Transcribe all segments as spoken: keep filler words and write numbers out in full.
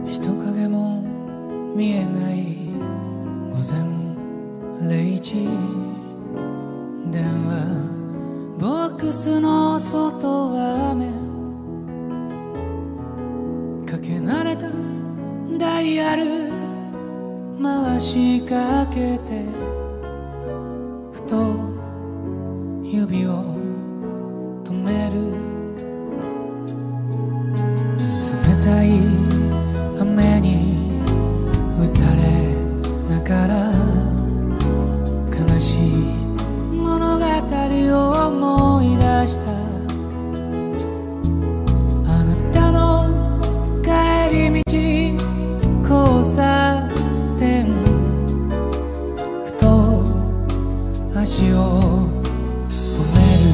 人影も見えない午前零時、電話ボックスの外は雨、かけ慣れたダイヤル回しかけて、ふと指を止める。冷たい雨に打たれながら悲しい物語を思い出した。あなたの帰り道交差点、ふと足を止める。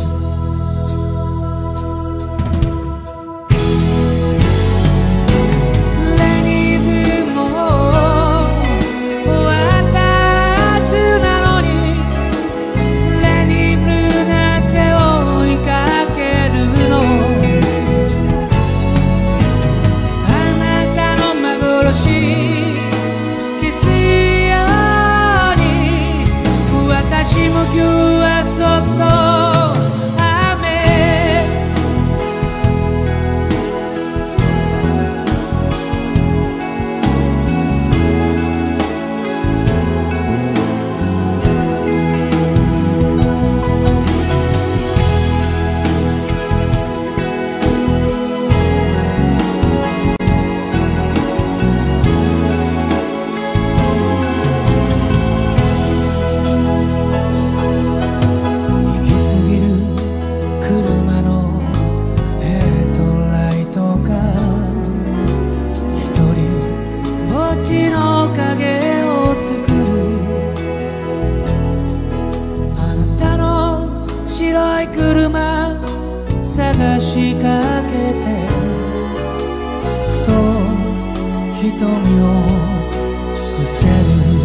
探しかけて、ふと瞳を伏せる。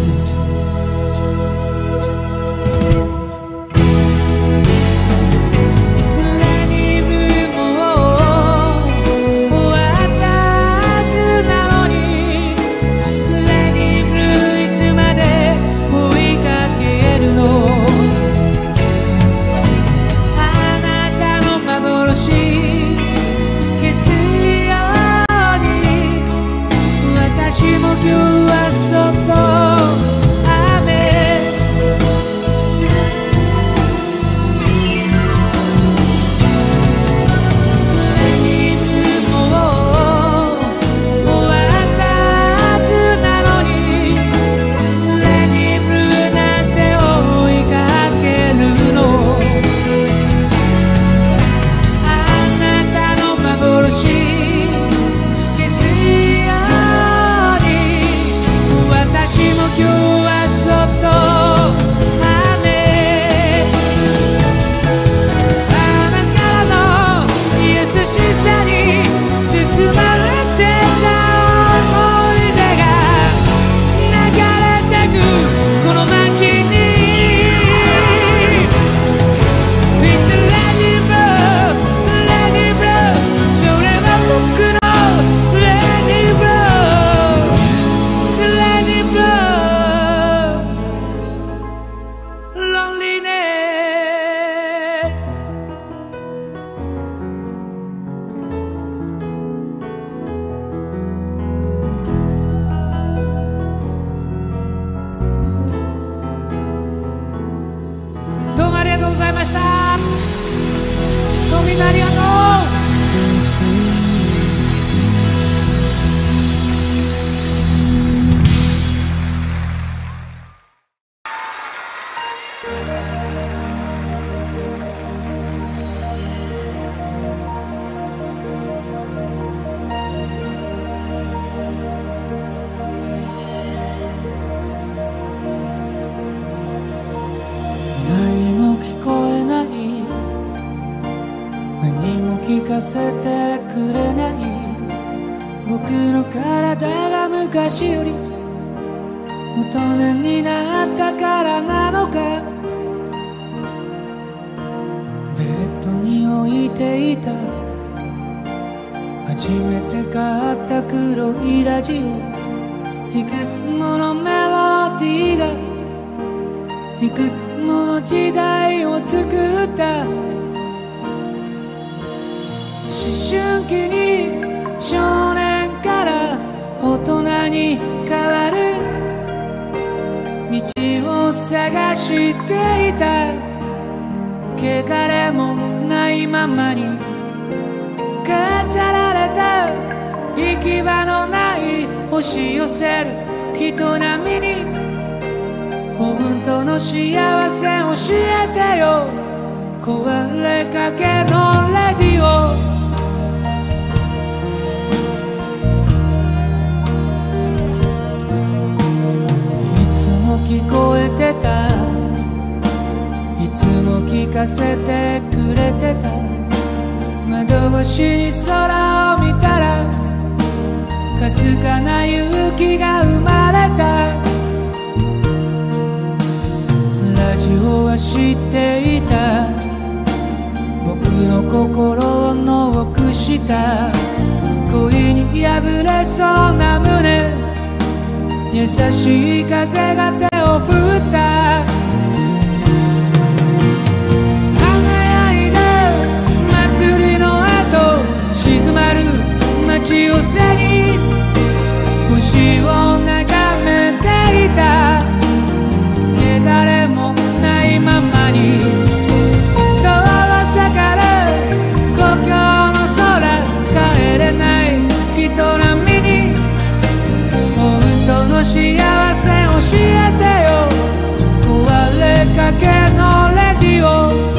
聞かせてくれない、僕の体が昔より大人になったからなのか。ベッドに置いていた初めて買った黒いラジオ、いくつものメロディーがいくつもの時代を作った。思春期に少年から大人に変わる道を探していた。汚れもないままに飾られた行き場のない押し寄せる人並みに、本当の幸せ教えてよ、壊れかけのレディオ。いつも聞こえてた、いつも聞かせてくれてた。窓越しに空を見たらかすかな勇気が生まれた。ラジオは知っていた、僕の心をノックした。恋に破れそうな胸、優しい風が手を振った。静まる街を背に星を眺めていた。汚れもないままに遠ざかる故郷の空、帰れない人並みに本当の幸せ教えてよ、壊れかけのレディオ。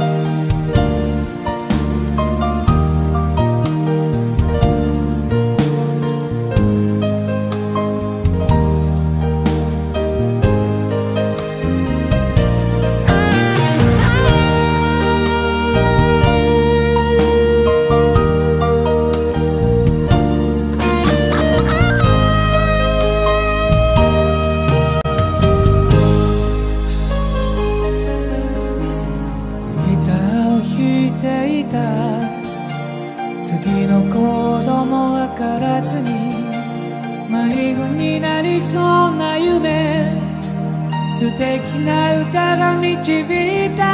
次の子供わからずに迷子になりそうな夢、素敵な歌が導いた。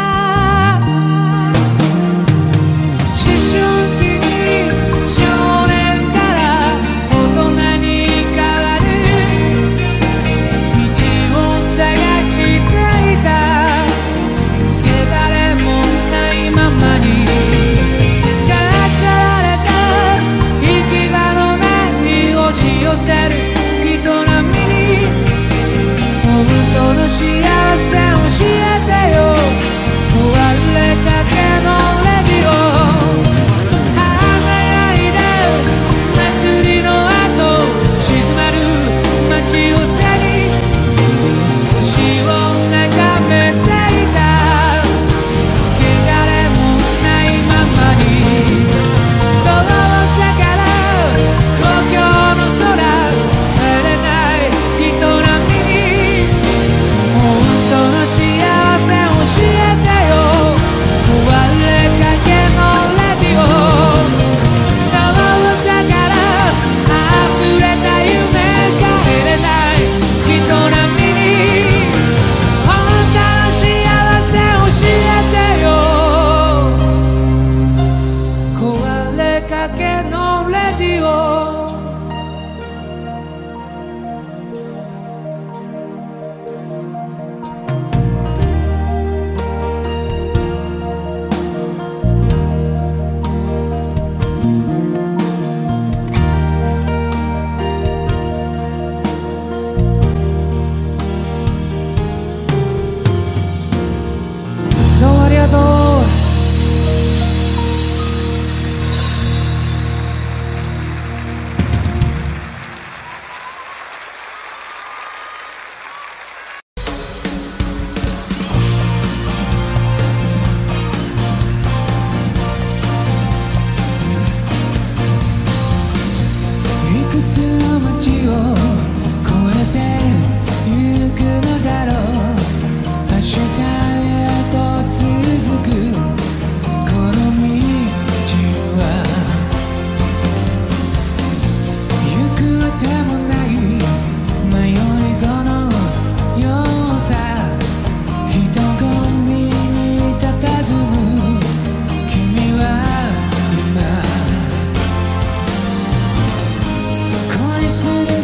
思春期に少年から大人に変わる道を探していた。汚れもないままに押し寄せる人並みに本当の幸せ教えてよ、壊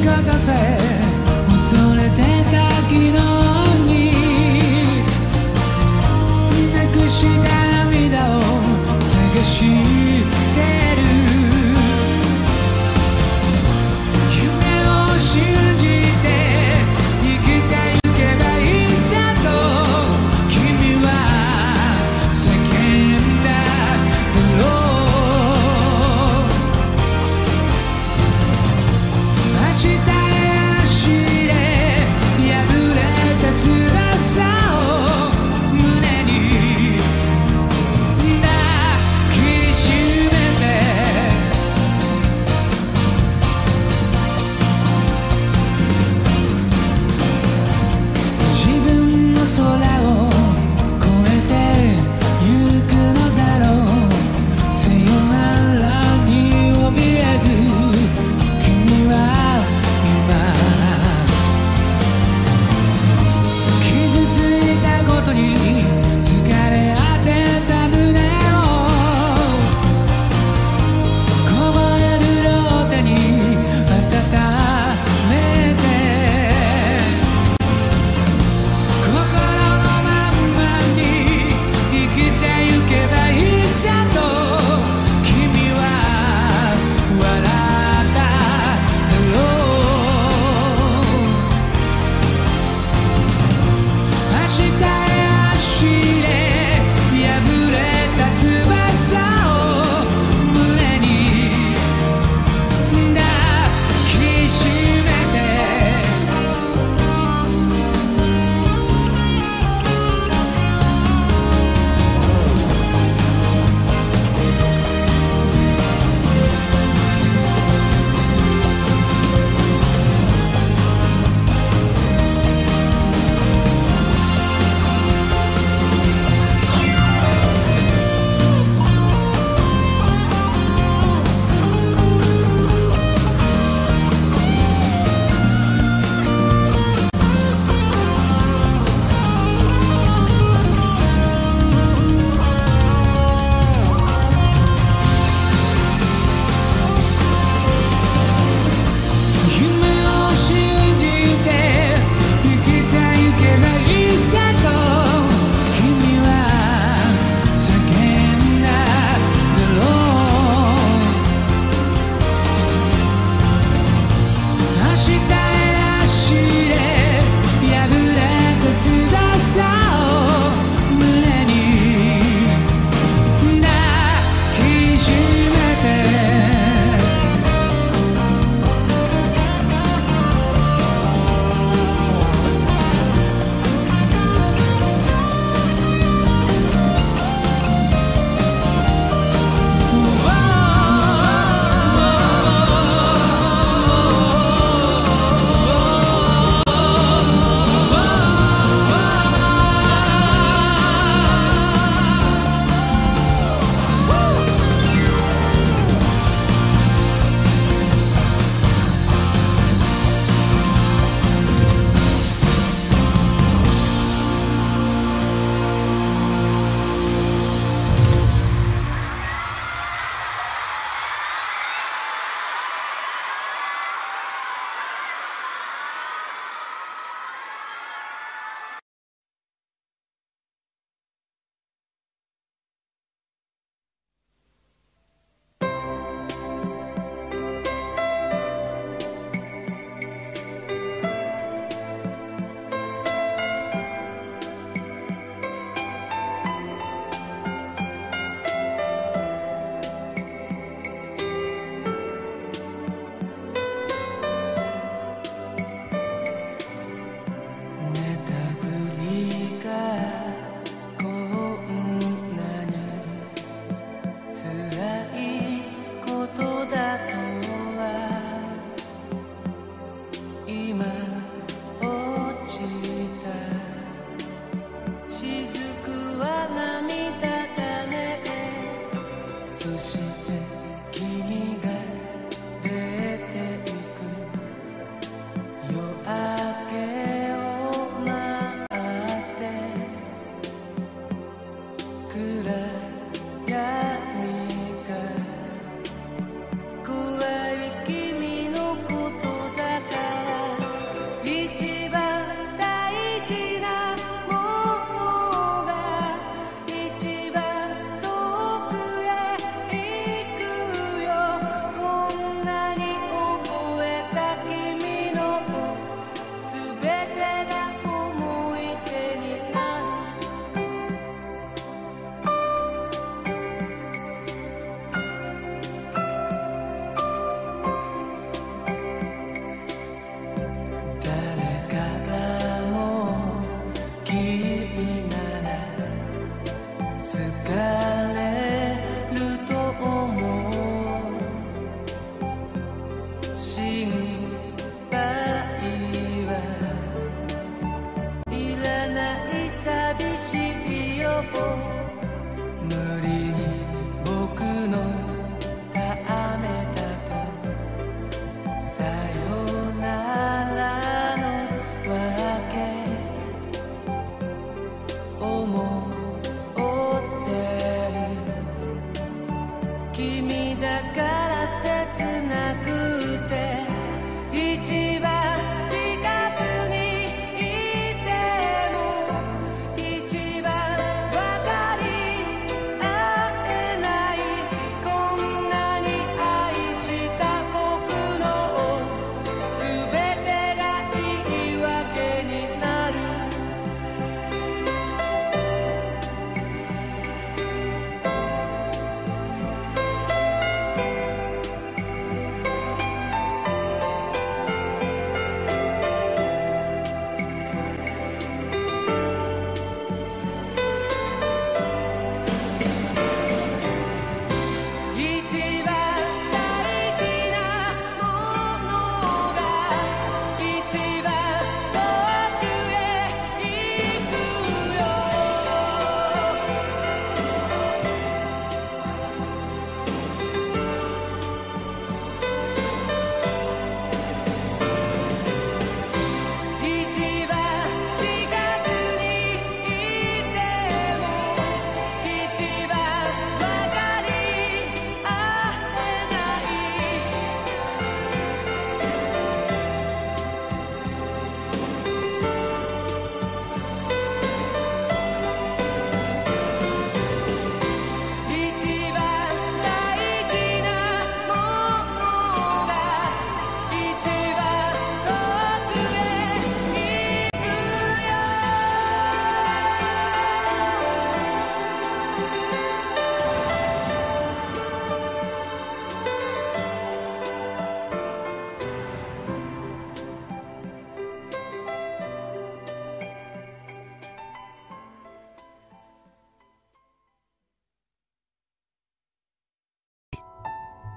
ことさえ恐れてた昨日になくした涙を探してる夢を信じて生きてゆけばいいさと君は叫んだだろう明日へ走れ破れた翼を胸に抱きしめて自分の空を越えてゆくのだろうさよならに怯えず君は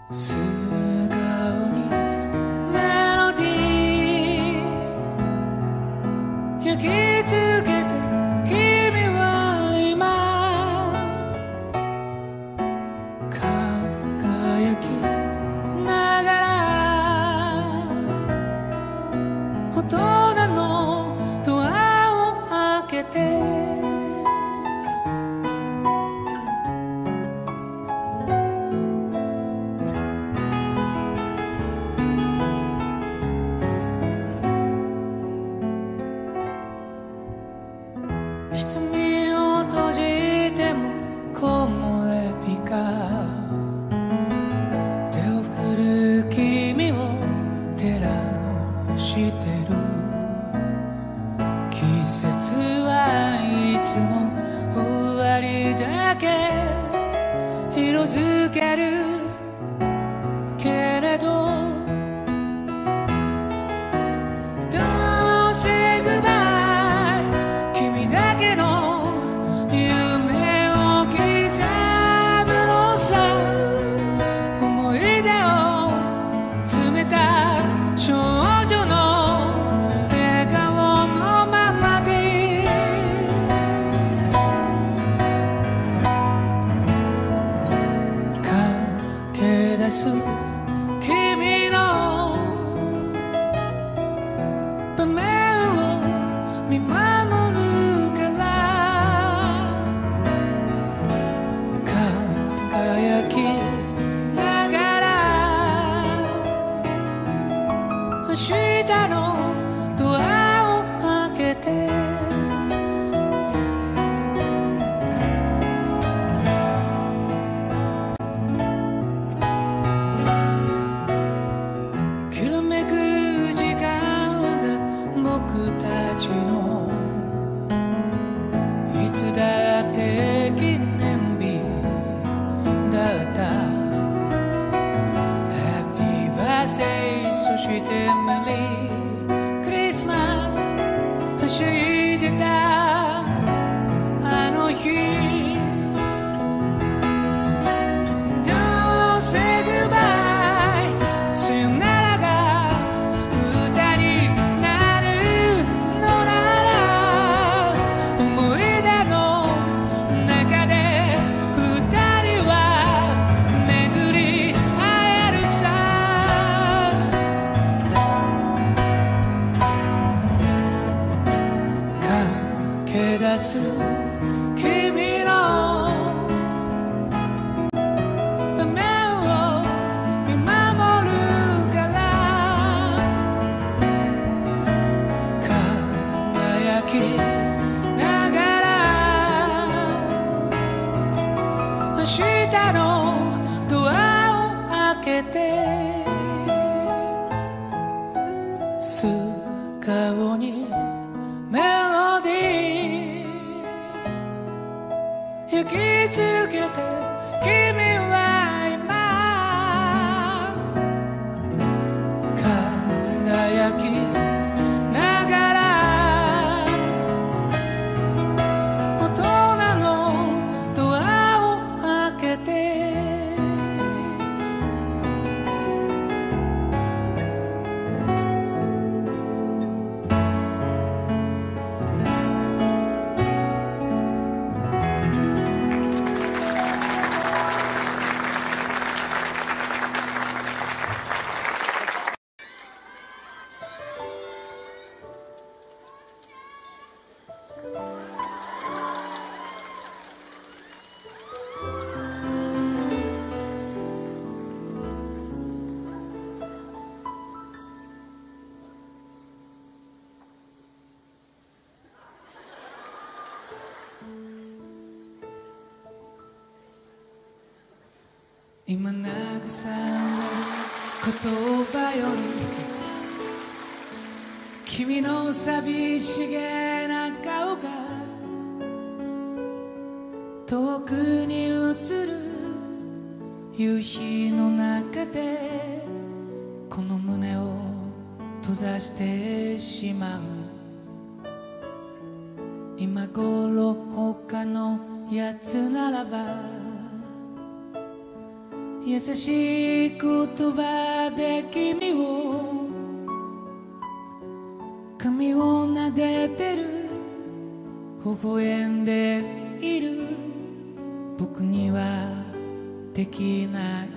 素顔にメロディー焼き付けて君は今輝きながら大人のドアを開けて瞳を閉じても木漏れ日が手を振る君を照らしてる季節はいつも終わりだけ色づけるけれどDon't say goodbye君だけの夢を刻むのさ思い出を詰めた少女の笑顔のままで駆け出す君の場面を見守るから輝きながら明日のドアを開けてきらめく時間が僕たちのいつだって記念日だった Happy birthday そして Merry Christmas はしゃいでたあの日Don't say goodbye さよならが歌になるのなら思い出の中で二人は巡り会えるさ駆け出す君の場面を見守るから輝きながら明日のドアを開けて素顔にメロディー焼き付けて君は今輝きながら大人のドアを開けて今慰める言葉より君の寂しげな顔が遠くに映る夕日の中でこの胸を閉ざしてしまう今頃他のやつならば優しい言葉で君を髪を撫でてる微笑んでいる僕にはできない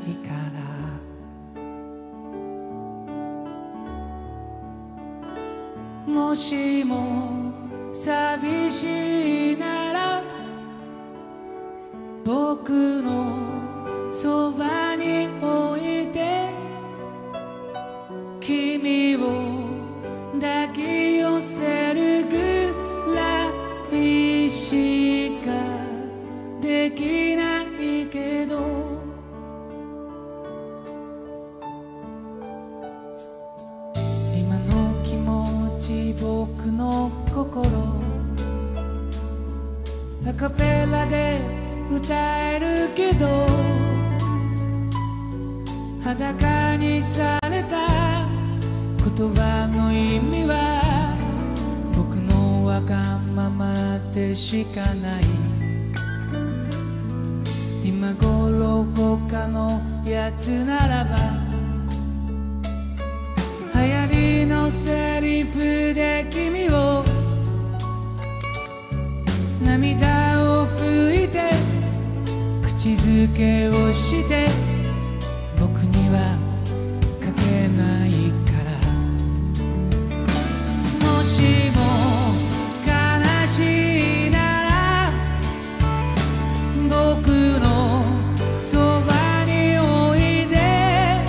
からもしも寂しいなら僕のそばに置いて君を抱き寄せるぐらいしかできないけど今の気持ち僕の心アカペラで歌えるけど裸にされた言葉の意味は僕のわがままでしかない今頃他のやつならば流行りのセリフで君を涙を拭いて口づけをして僕には書けないからもしも悲しいなら僕のそばにおいで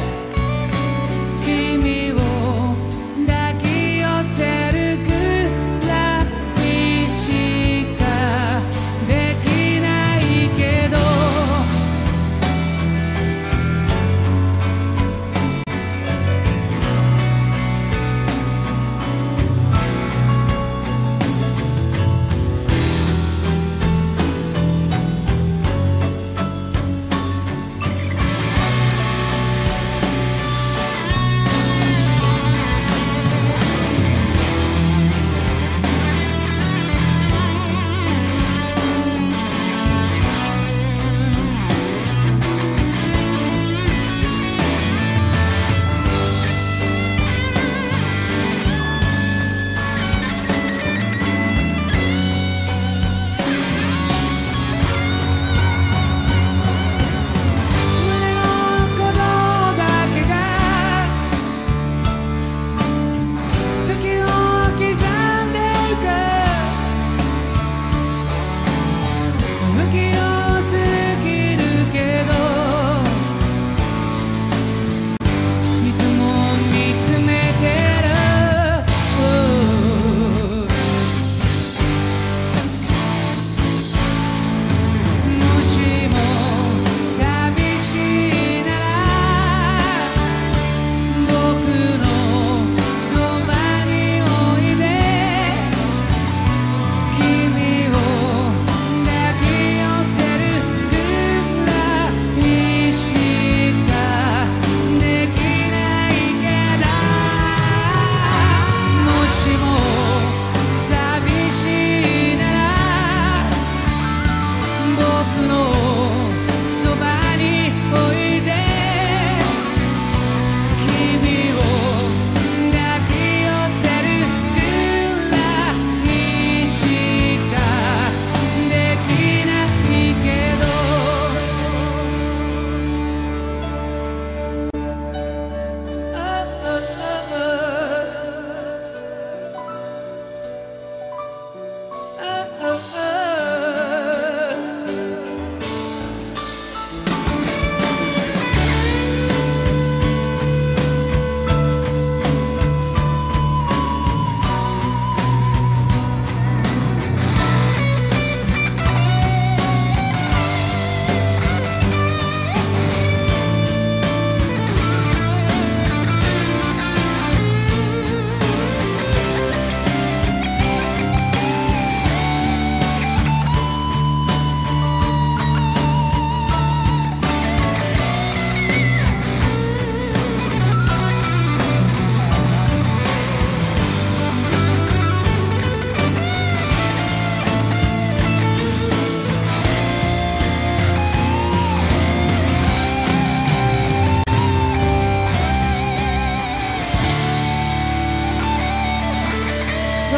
君を抱き寄せるくらいしかできないけど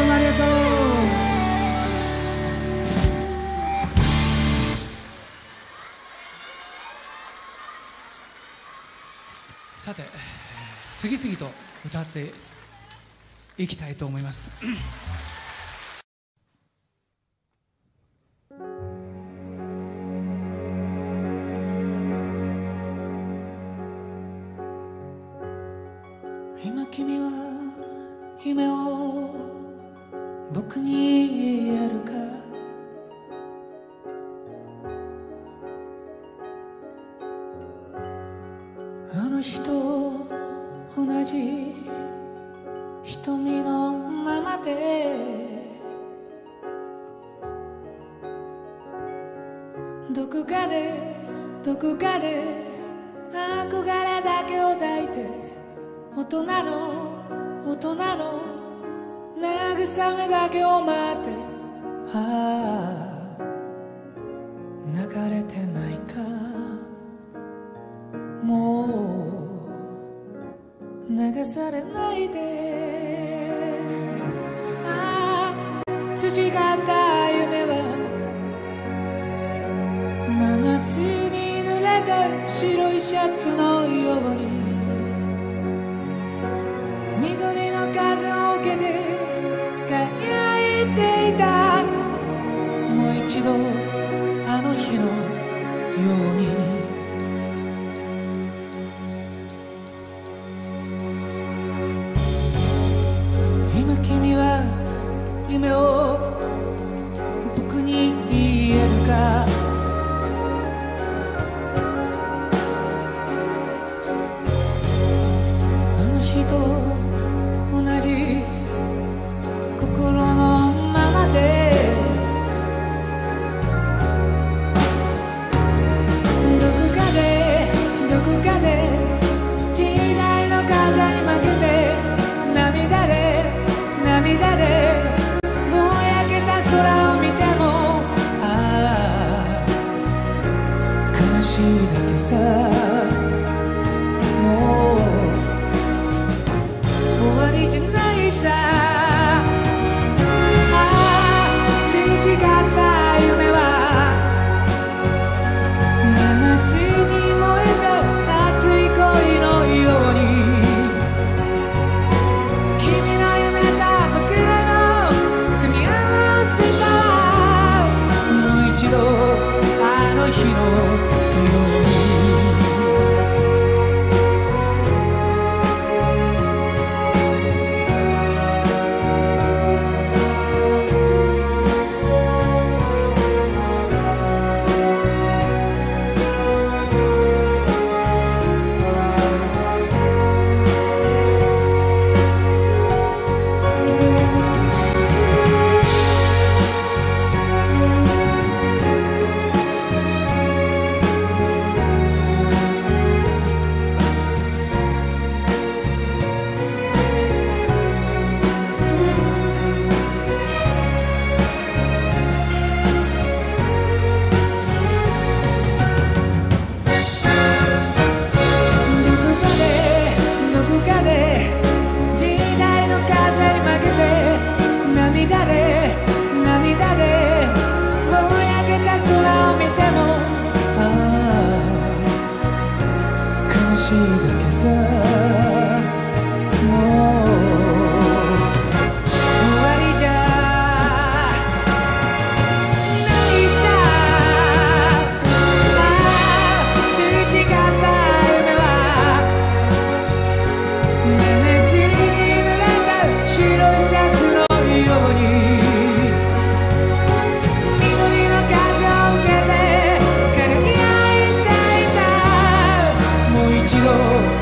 もありがとう。さて、次々と歌っていきたいと思います。今君は夢を僕に言えるか。あの日と同じ瞳のままでどこかでどこかで憧れだけを抱いて大人の大人の慰めだけを待って、ああ流れてないか、もう流されないで。ああ培った夢は真夏に濡れた白いシャツのように緑の風を受けて輝いていた。もう一度あの日のように今君は夢を僕に言えるか。あの日と同じ心のままでどこかでどこかで時代の風に負けて涙で涙でぼやけた空を見ても、ああ悲しいだけさ。もう終わりじゃないさ。ああ培った夢は真夏に燃えた熱い恋のように君の夢と僕らの組み合わせた。もう一度あの日のように涙で涙でぼやけた空を見ても、ああ悲しいだけさ。もう終わりじゃないさ。ああ培った夢は真夏に濡れた白いシャツのように緑の風を受けて輝いていた。もう一度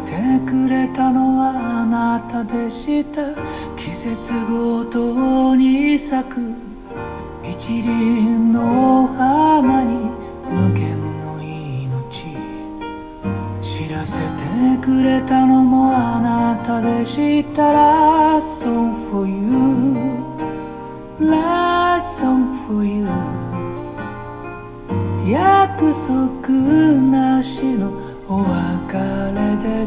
てくれたのはあなたでした。季節ごとに咲く一輪の花に無限の命、知らせてくれたのもあなたでした。 Last song for you, Last song for you、 約束なしのお別れです。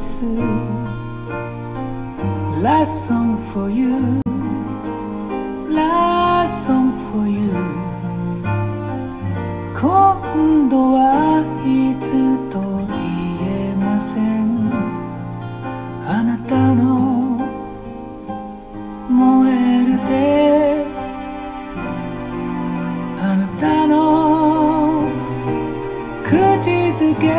Last song for you, Last song for you、 今度はいつと言えません。あなたの燃える手、あなたの口づけ、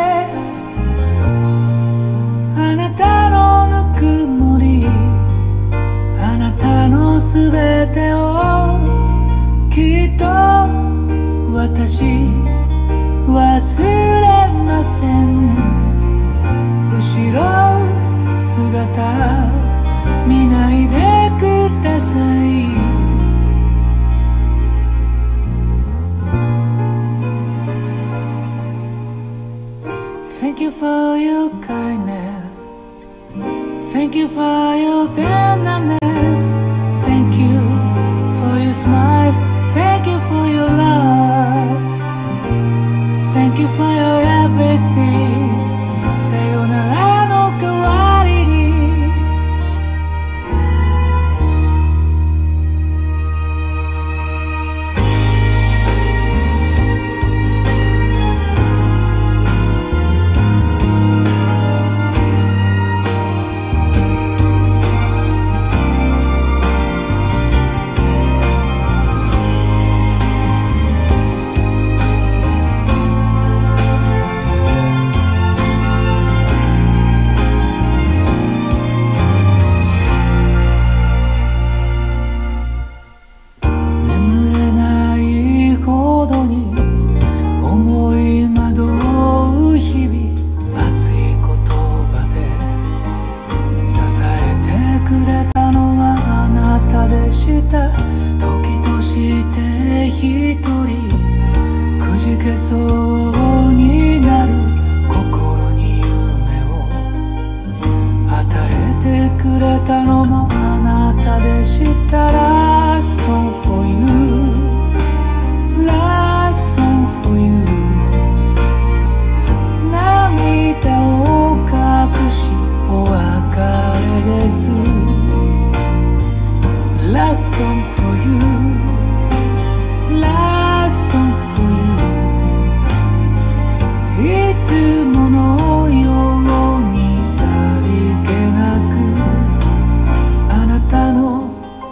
あなたのぬくもり、あなたのすべてをきっと私忘れません。後ろ姿見ないでください。Thank you for your kindness, thank you for your tenderness, thank you for your smile, thank you for your love, thank you for your everything。 さよならの代わりに時として一人くじけそうになる心に夢を与えてくれたのもあなたでした。 Last song for you, Last song for you、 涙を隠しお別れです。 Last song for you, Last song for you、 いつものようにさりげなくあなたの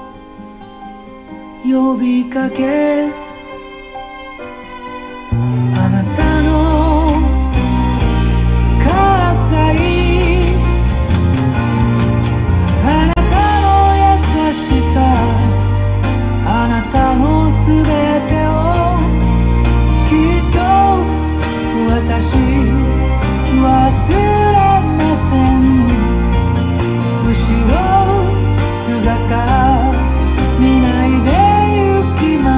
呼びかけ、あなたの喝采、あなたの優しさ、あなたのすべてをきっと私忘れません。後ろ姿見ないで行きます。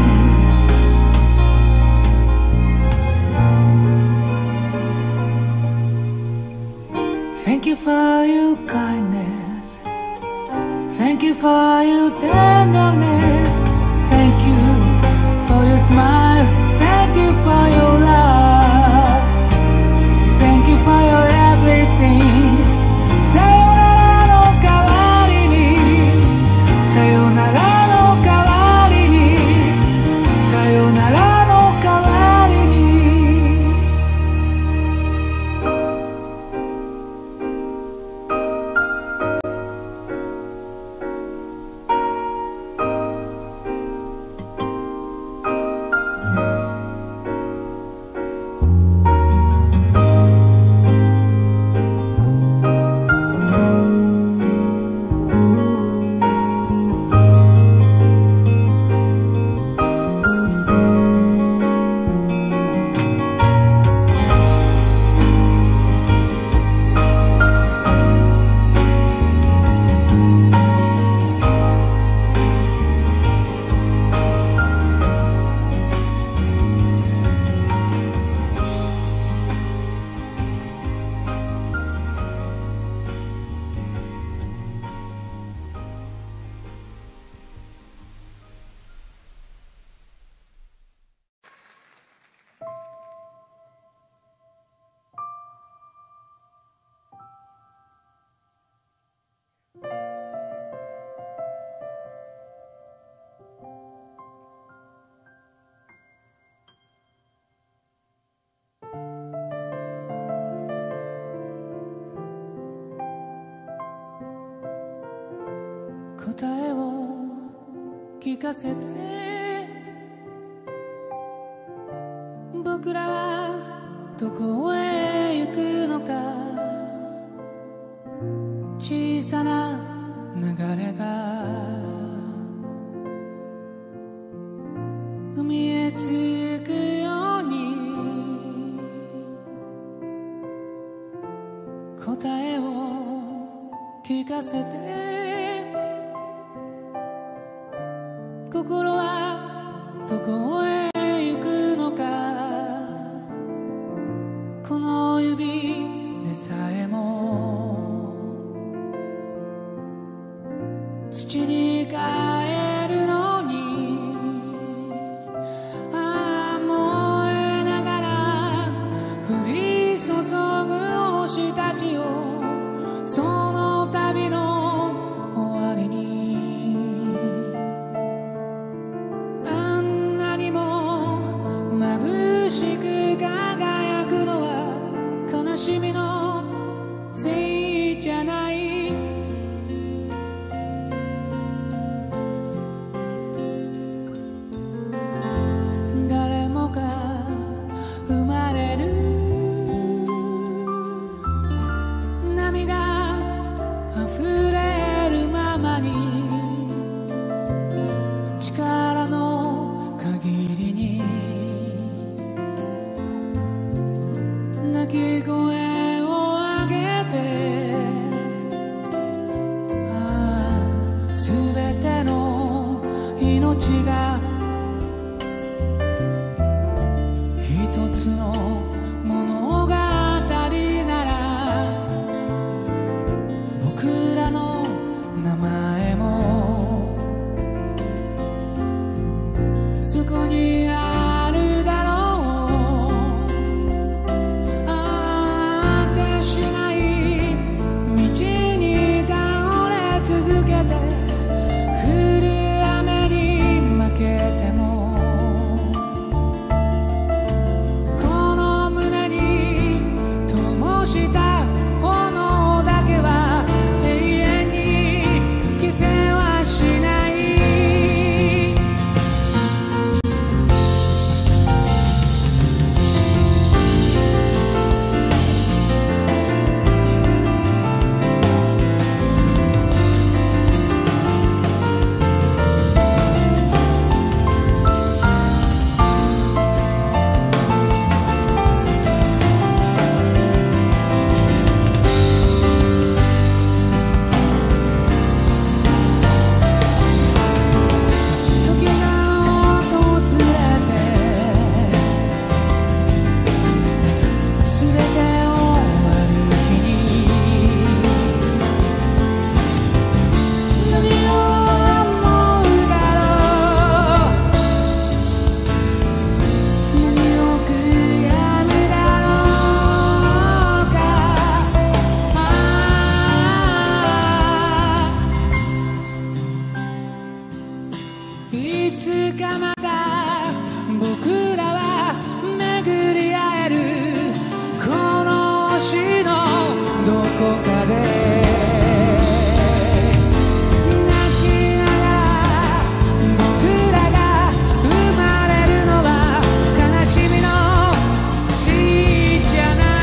Thank you for your kindness, thank you for your tenderness, thank you for your smile, thank you for your love, thank you for your everything。 さよならの代わりに、さよならの代わりに、さよならの代わりに。 答えを聞かせて。僕らはどこへ行くのか。小さな流れが海へ着くように答えを聞かせて。心はどこへ行くのか。この指でさえも土に帰るのに。ああ燃えながら降り注ぐ星たちを、その旅の終わりにあんなにも眩しく輝くのは悲しみのせいじゃない。誰もが生まれる。涙溢れるままに力の限りに泣き声を上げて。ああ全ての命が一つの物語なら、僕らの名前もそこにあるだろう。あてしない道に倒れ続けて、降る雨に負けてもこの胸に灯した炎だけは永遠に消せはしない。時が訪れて全て終わる日に何を思うだろう。何を悔やむだろうか。ああいつかまた僕らは巡り会える。この星のどこかで泣きながら僕らが生まれるのは悲しみのせいじゃない。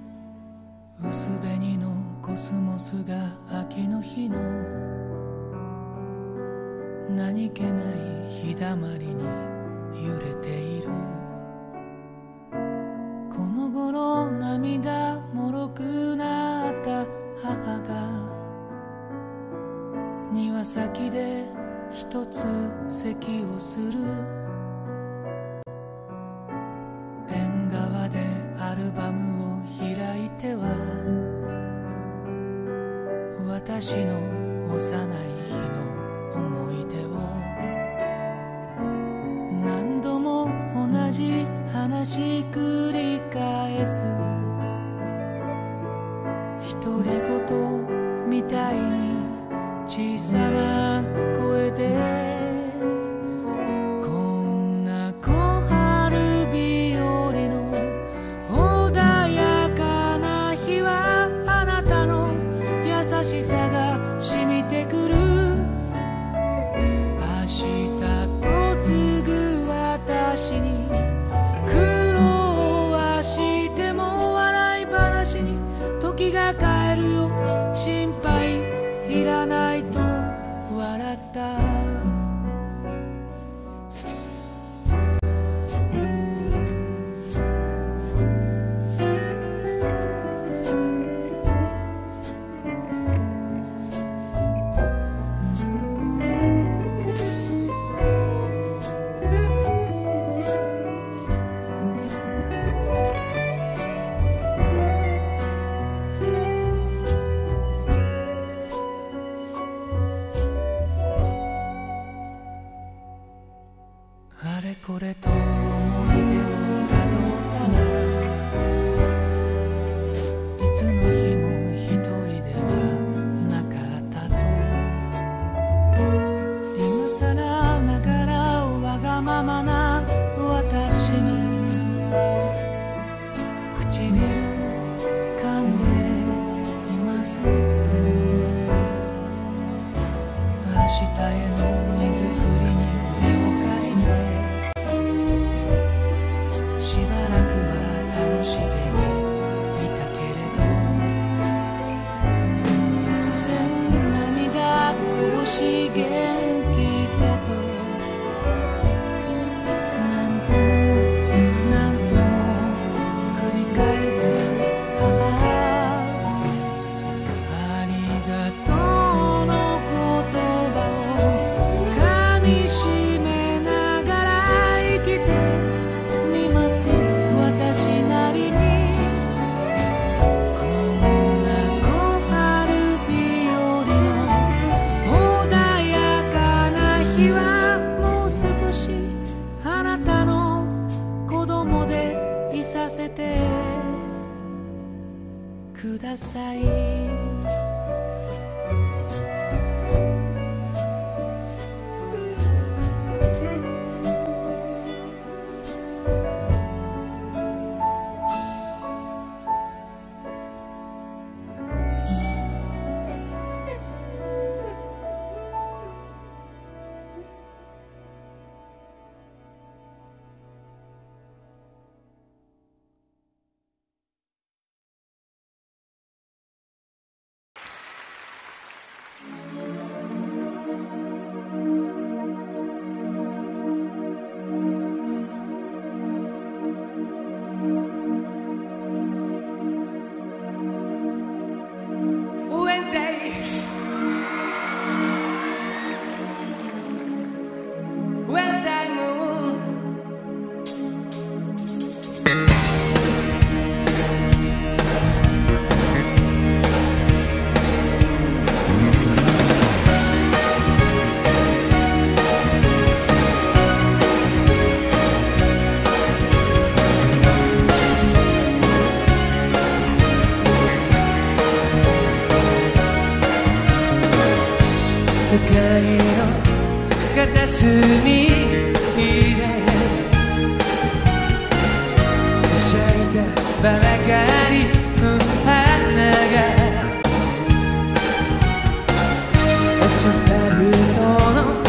薄紅のコスモスが秋の日の何気ない日だまりに揺れている。この頃涙もろくなった母が庭先で一つ咳をする。縁側でアルバムを開いては私の幼い日の思い出を何度も同じ話繰り返す。独り言みたいに小さな声でこんな小春日和の穏やかな日はあなたの優しさが染みてくる。明日と継ぐ私に苦労はしても笑い話に時が変えるよ。心配いらないと笑った。あれこれと思い出をたどったらいつの日も一人ではなかったと。今さらながらわがままな私に唇噛んでいます。明日への荷造りに手を借りてしばらくは楽しげにいたけれど突然涙こぼし元気でと何度も何度も繰り返す母。ありがとうの言葉を噛みしめながら生きてみます。私なりにこんな小春日和の穏やかな日はもう少しあなたの子供でいさせてください。 都会の片隅で咲いたばかりの花がアスファルトの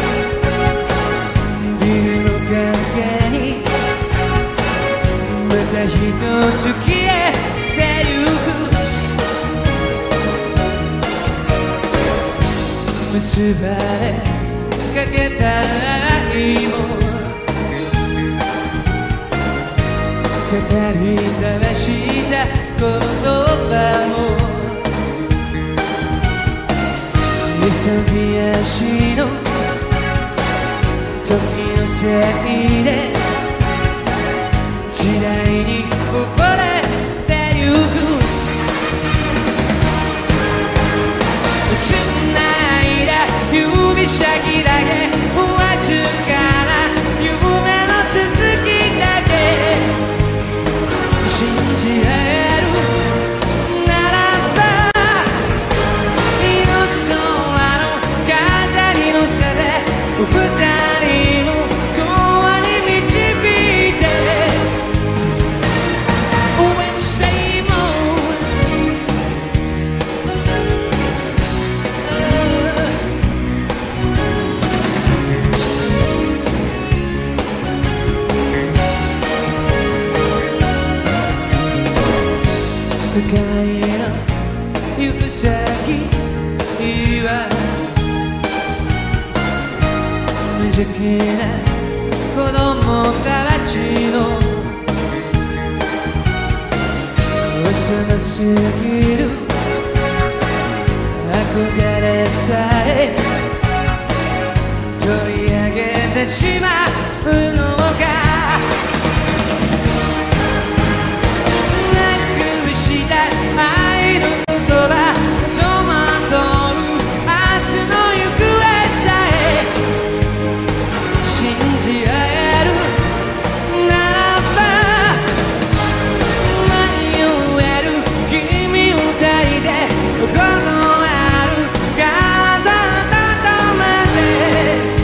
ビルの陰にまた一つ消えてゆく。結ばれかけた愛も語り交わした言葉も急ぎ足の時のせいで時代に溺れてゆく繋いだ指先だけわずかな夢の続きだけ信じ合えるならば命のあの風に乗せて二人の永遠に導いて Wednesday moon 高いの行く先は無邪気な子供たちの幼すぎる憧れさえ取り上げてしまうのかなくした愛の言葉戸惑う明日の行方さえ信じ合えるならば迷える君を抱いてこのある体温めて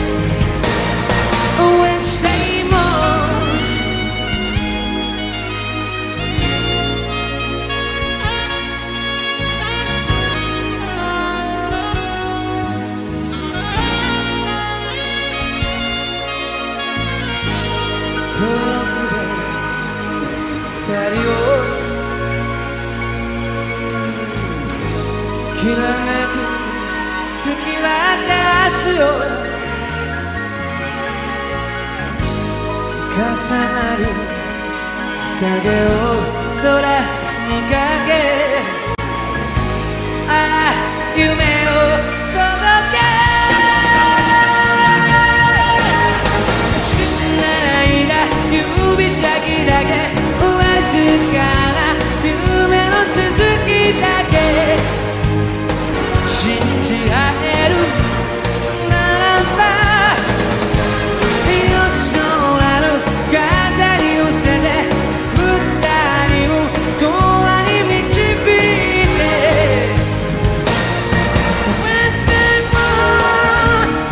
Wednesday morning 遠くで二人をきらめく月は照らすよ重なる影を空にかけああ夢を届け指先だけわずかな夢の続きだけ信じ合えるならば命のある風に乗せて二人を永遠に導いて Wednesday morning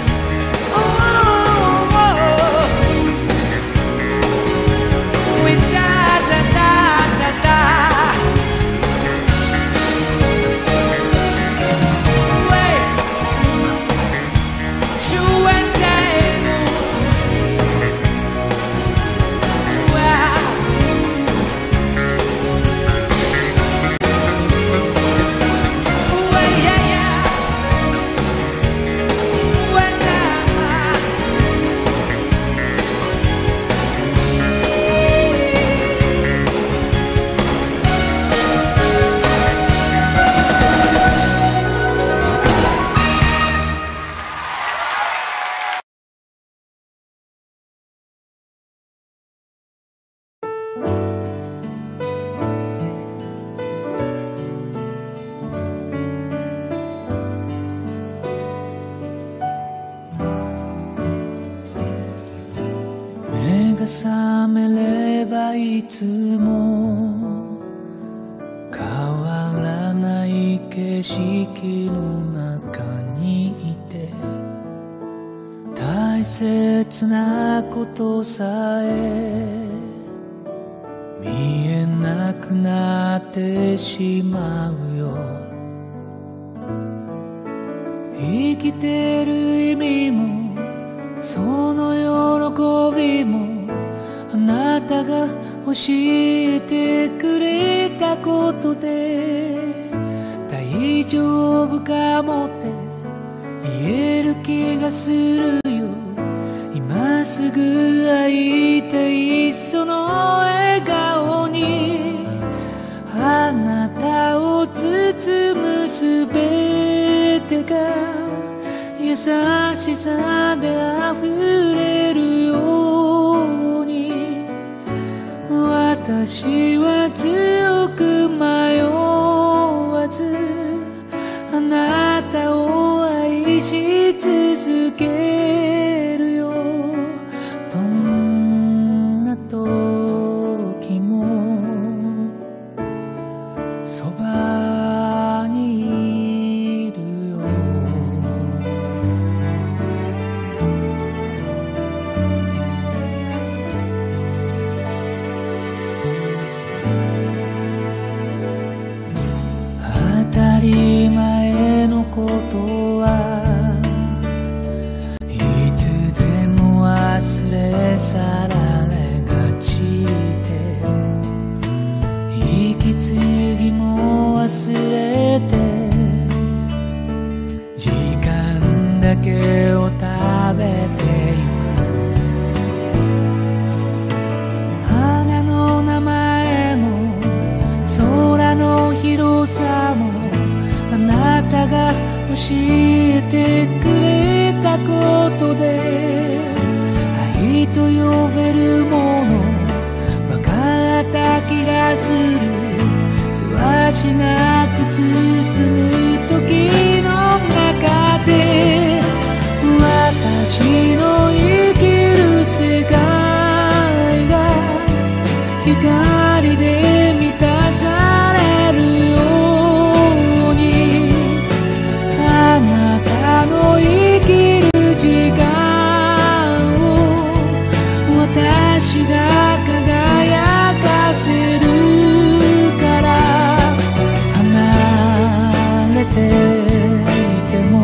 目が覚めればいつも変わらない景色の中にいて大切なことさえ見えなくなってしまうよ生きてる意味もその喜びもあなたが教えてくれたことで大丈夫かもって言える気がするよ。今すぐ会いたいその笑顔に、あなたを包むすべてが優しさで溢れるように、私は強く迷わずあなたを愛し続けるよ。どんな時もそばにいるよ。当たり前のことはいつでも忘れ去られがちで、息継ぎも忘れて時間だけを食べてゆく。花の名前も空の広さもあなたが教えてくれたことで、愛と呼べるもの分かった気がする。せわしなく進む時の中で、私の生きる世界が光で満たされるように、あなたの生きる時間を私が輝かせるから。離れていても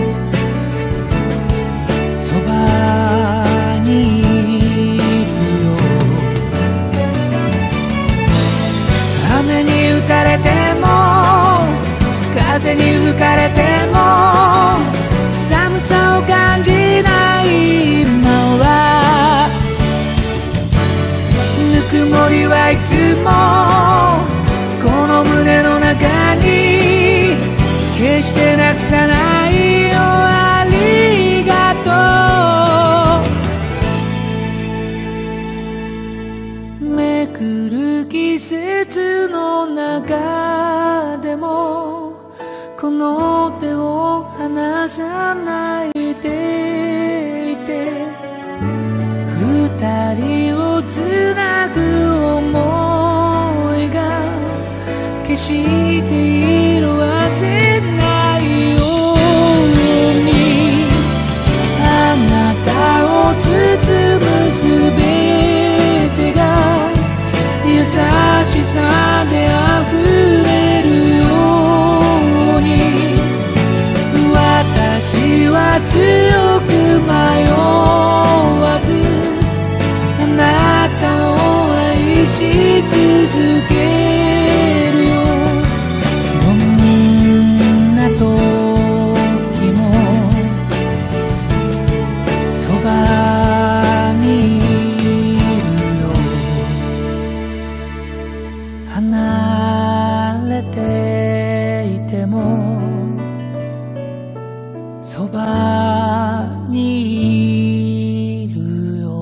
そばにいるよ。雨に打たれても風に吹かれても寒さを感じない今は、ぬくもりはいつもこの胸の中に決してなくさないよ。ありがとう。めくる季節の中でもこの手を離さないでいて、二人をつなぐ想いが決して色あせないように、あなたを包むすべてが優しさで溢れるように、私は強く迷わずあなたを愛し続けるよ。どんな時もそばにいるよ。離れていてもそばにいるよ。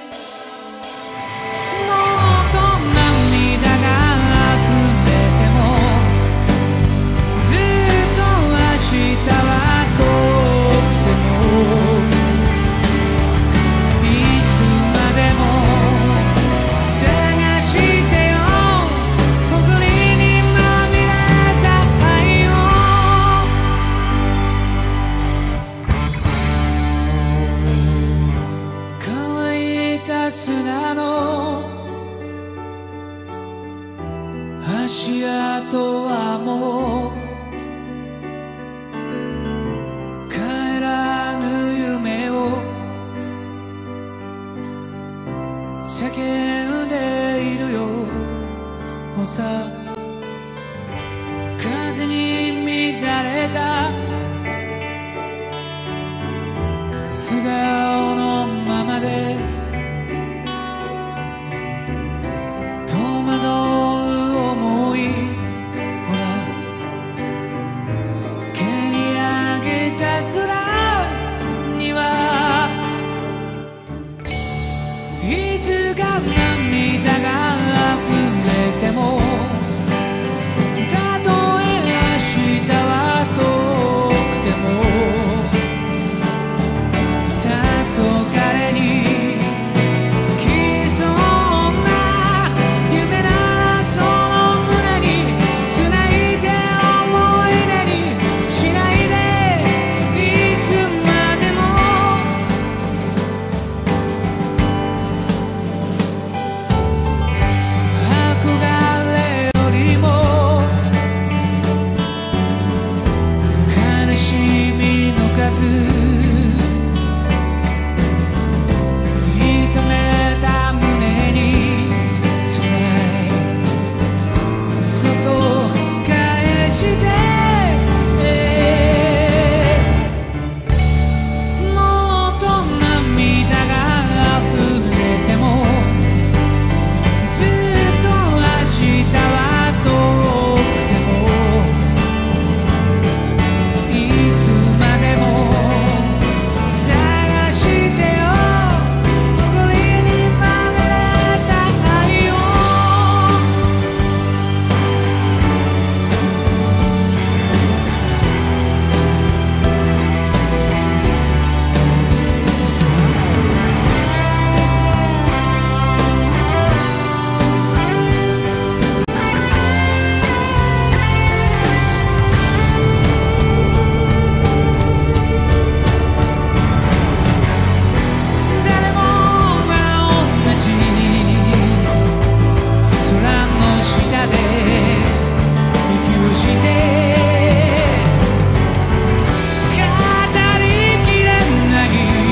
もっと涙が溢れても足跡はもう帰らぬ夢を叫んでいるよさ風に乱れた素顔のままで戸惑う想いほら蹴り上げた空にはいつか涙が溢れてもたとえ明日は遠くても黄昏に来そうな夢ならその胸に繋いで思い出にしないでいつまでも憧れよりも悲しみの数痛めた胸につないそっと返してもっと涙が溢れてもずっと明日は遠くてもいつまでも探してよ誇りにまみれた愛を誰もが同じ空の下で息をして語りきれない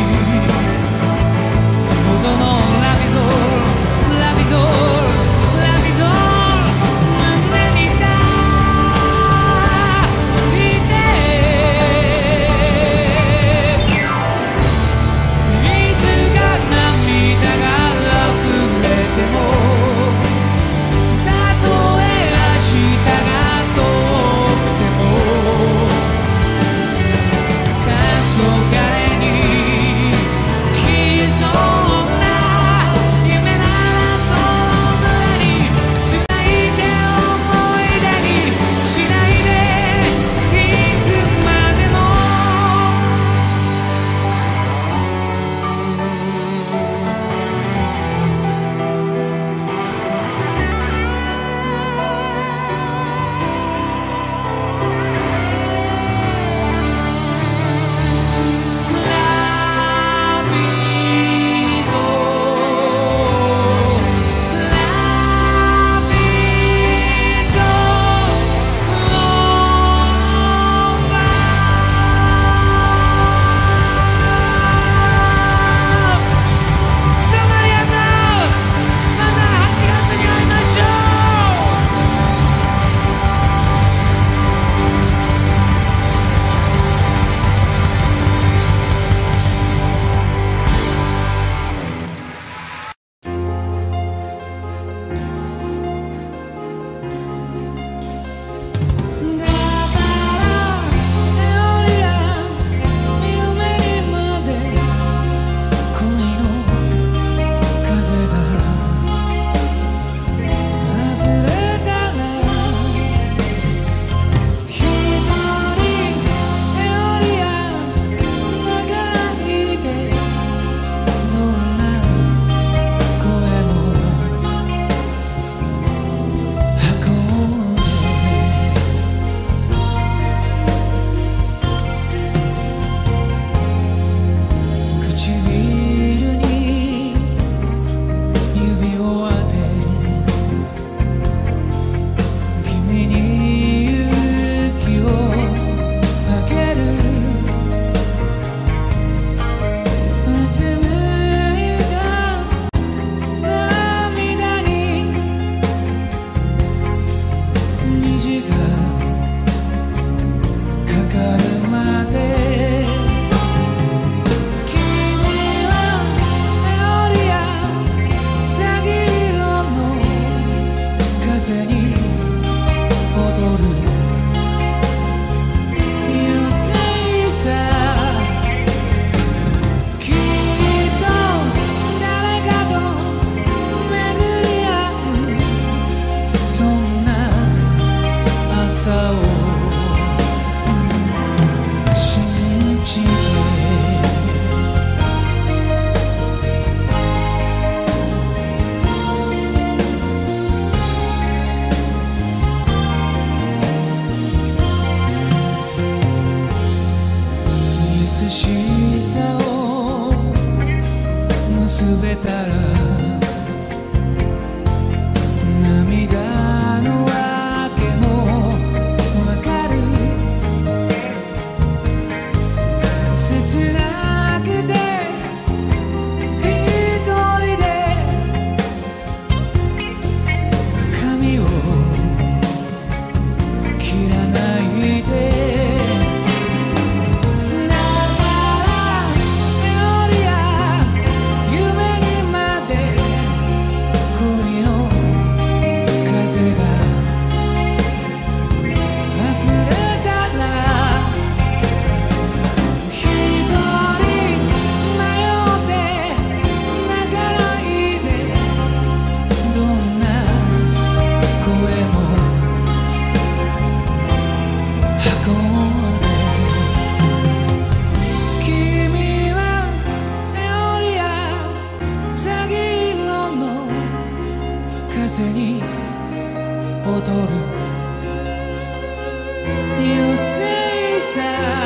ほどのラビゾーラビゾーラビゾー胸に抱いていつか涙が溢れてもたとえ明日が遠くても黄昏に来そうな夢ならその胸に繋いで思い出にしないでいつまでもラビゾラビゾどうもありがとうまたはちがつに会いましょうだからエオリア夢にまで恋の風が溢れたら一人エオリア泣かないでどんな声も運んで唇に指を当てえたら涙の訳もわかる切なくて一人で髪を切らないで風に踊る優勢さ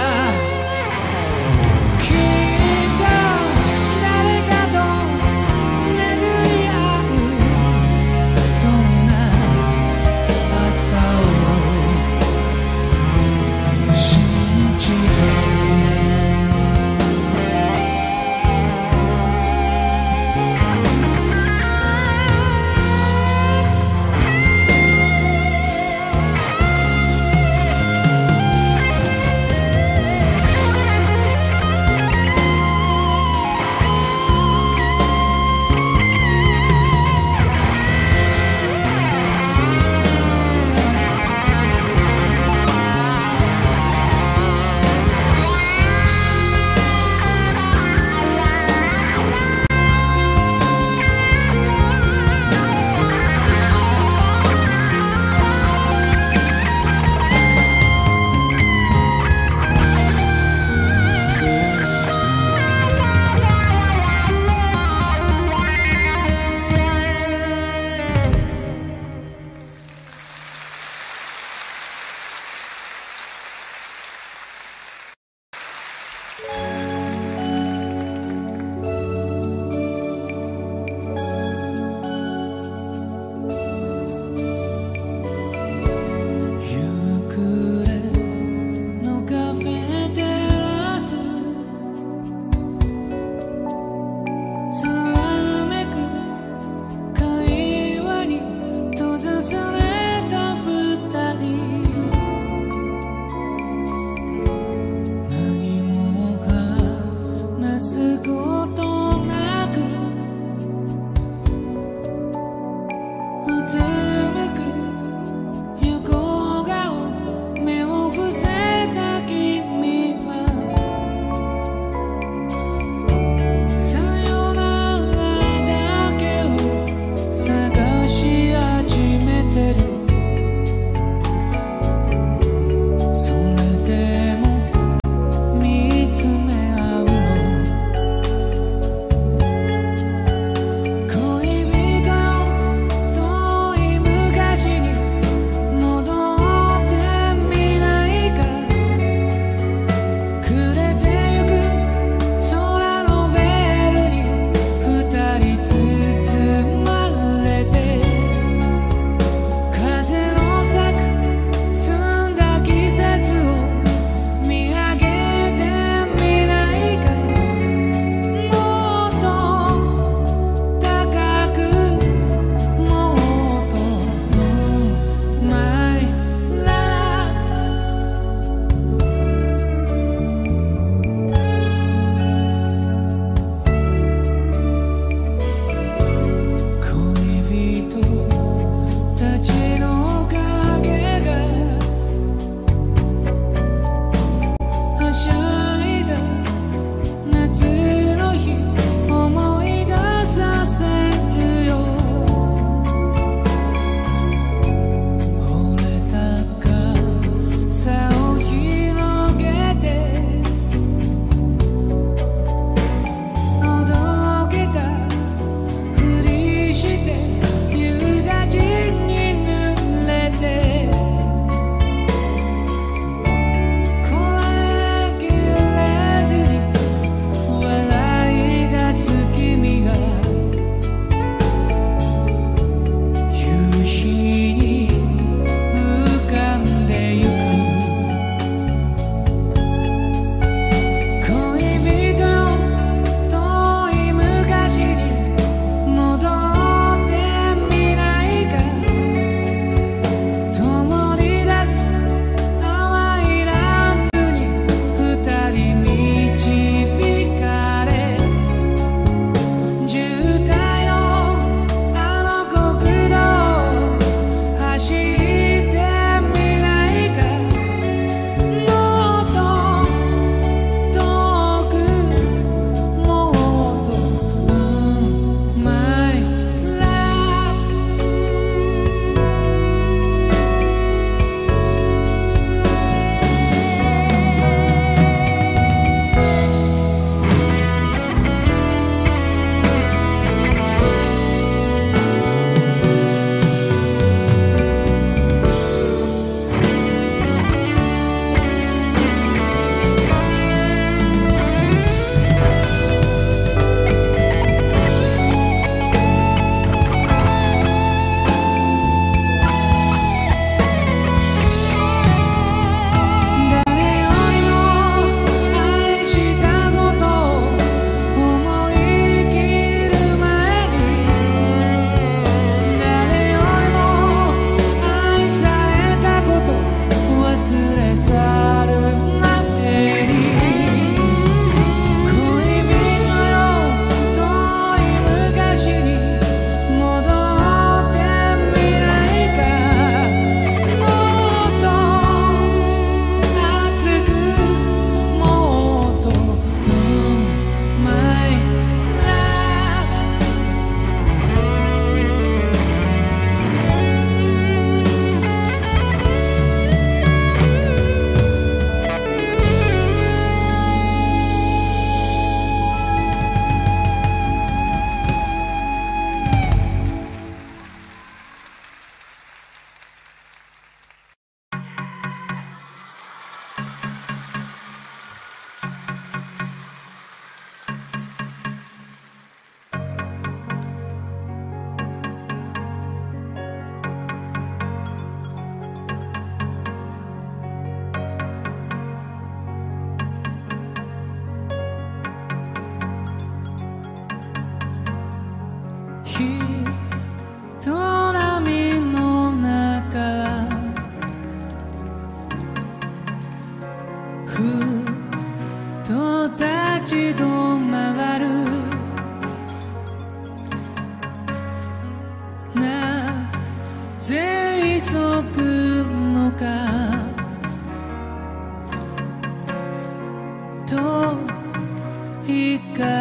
きっと誰かと巡り合うそんな朝を信じてそれでも見つめ合うの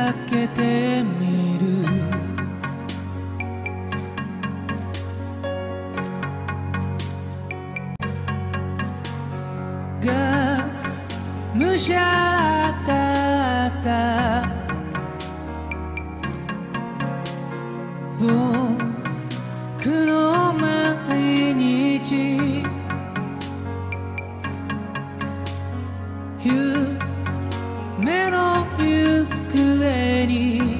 かけてみる。がむしゃらだった僕の毎日、夢の行方に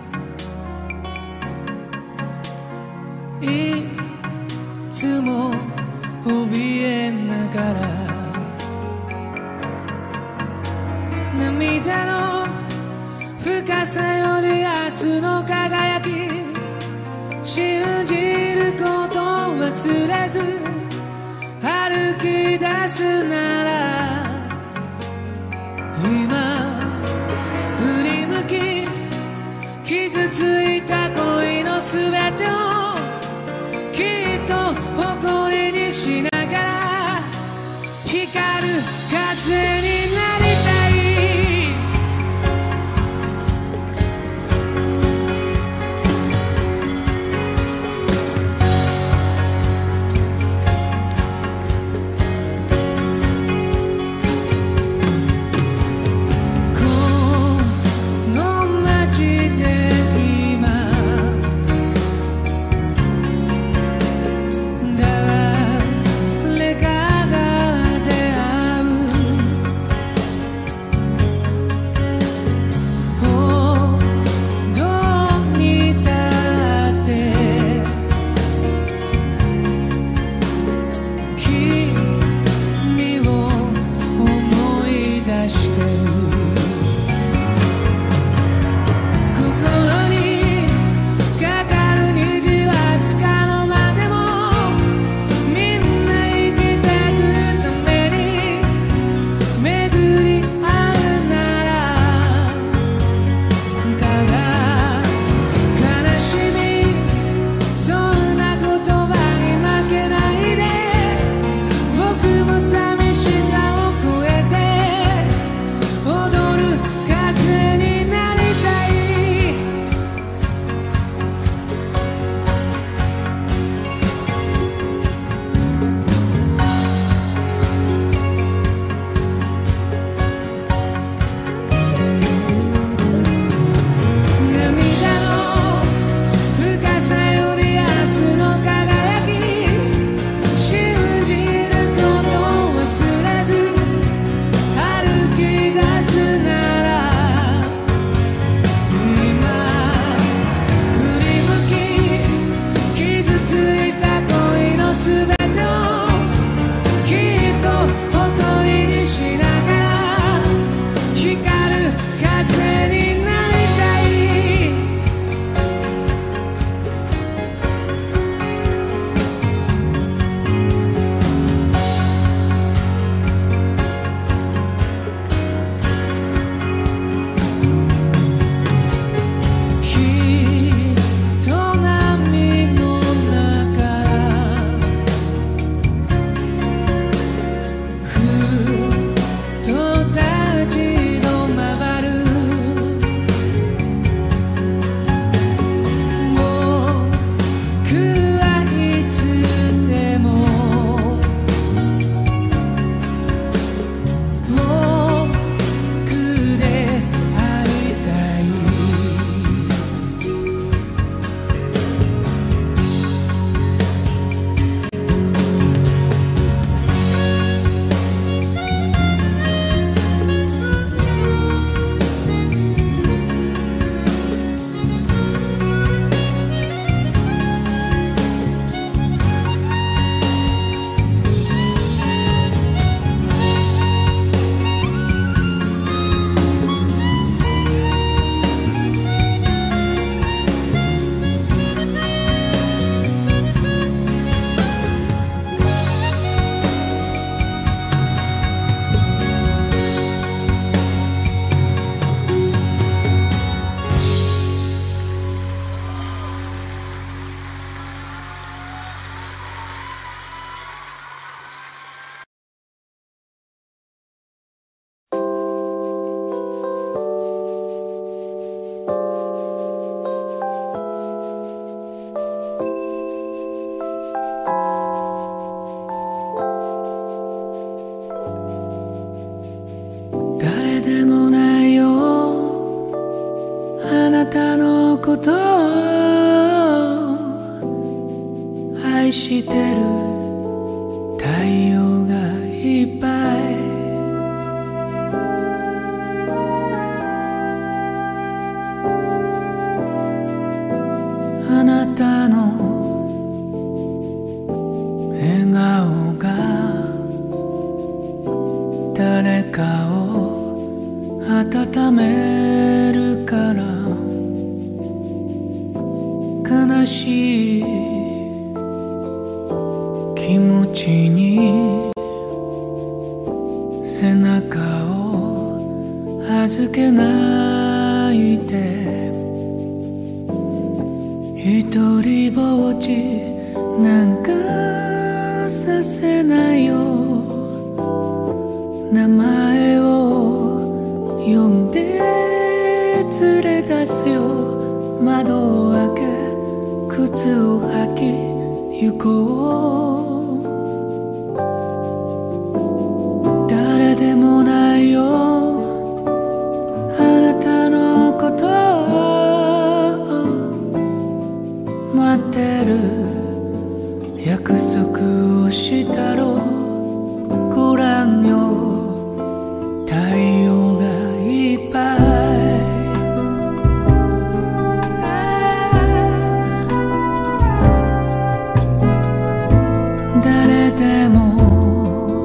いつも怯えながら、涙の深さより明日の輝き、信じることを忘れず歩き出すなら、今振り向き傷ついた恋のすべてをきっと誇りにしながら光る風になりたい。 なたのことを愛してる太陽がいっぱいあなたの笑顔が誰かを温めるから悲しい気持ちに背中を預けないで一人ぼっちなんかさせないよ名前を呼んで連れ出すよ窓を開け靴を履き行こう誰でもないよあなたのことを待ってる約束をしたろごらんよ太陽がいっぱい誰でも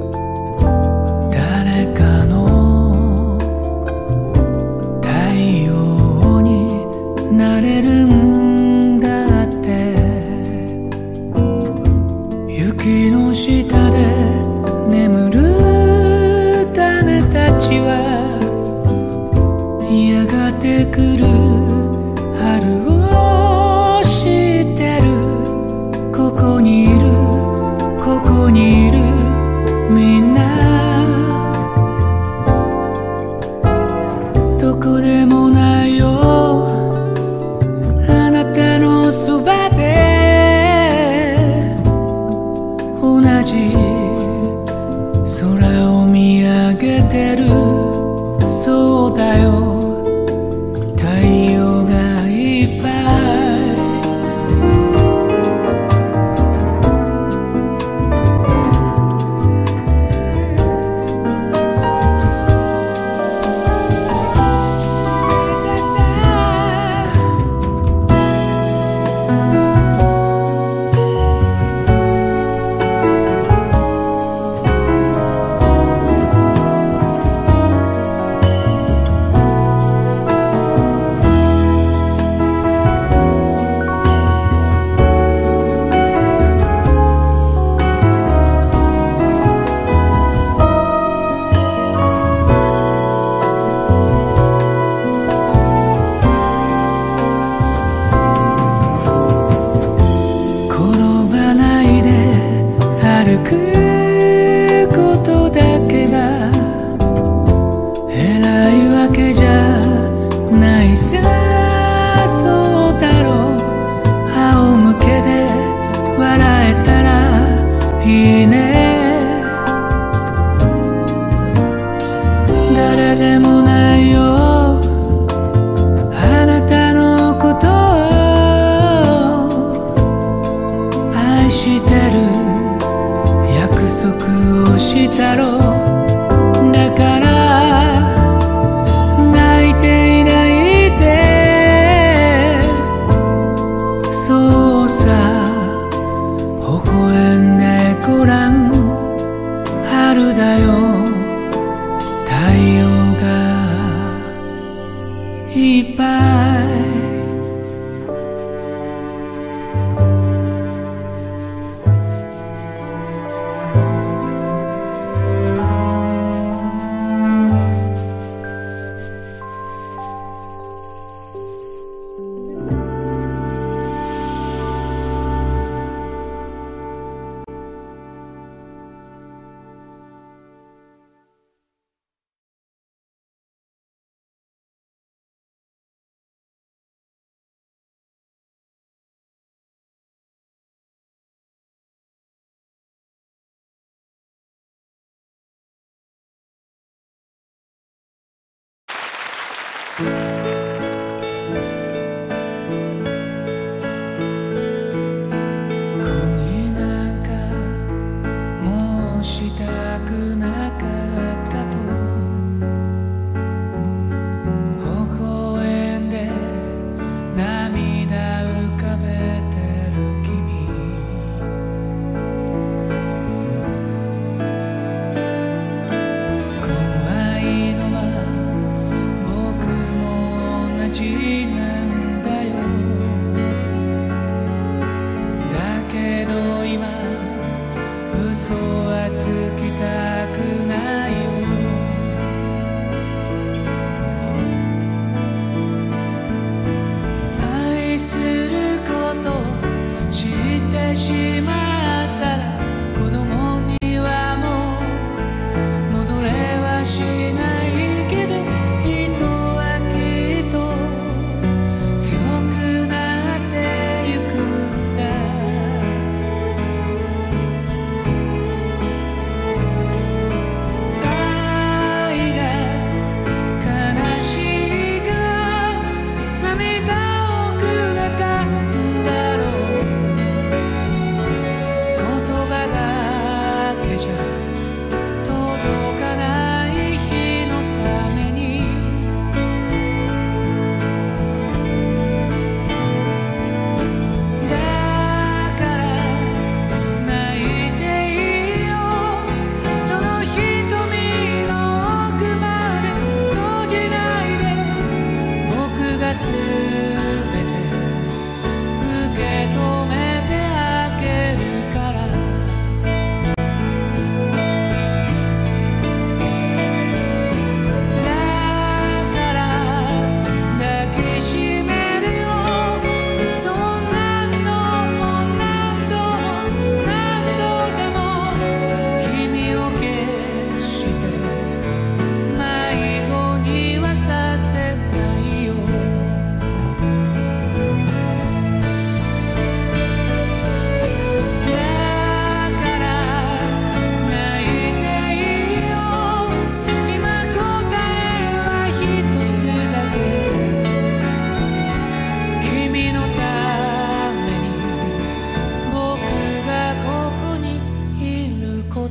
誰かの太陽になれるんだって雪の下で眠る種たちはやがて来る春を知ってるここにいるここにいるみんなどこでもないよあなたのそばで同じ空を見上げてるそうだよ太陽がいっぱい歩くことだけが偉いわけじゃないさそうだろう仰向けで笑えたらいいね誰でもないよあなたのことを愛してる約束をしたろだから泣いていないでじなんだよ。だけど今嘘はつきたくないよ。愛すること知ってしまったら子供にはもう戻れはしないけど、人はきっと強くなってゆくんだ。愛が悲しいか涙をくれたんだろう。言葉だけじゃ届かない日のために。だから泣いていいよ。その瞳の奥まで閉じないで。僕が全て受け止めてあげるから。だから抱きしめるよ。そう何度も何度も何度でも君を決して迷子にはさせないよ。だから泣いていいよ。今答えは一つだけ。君のために僕がここにいること。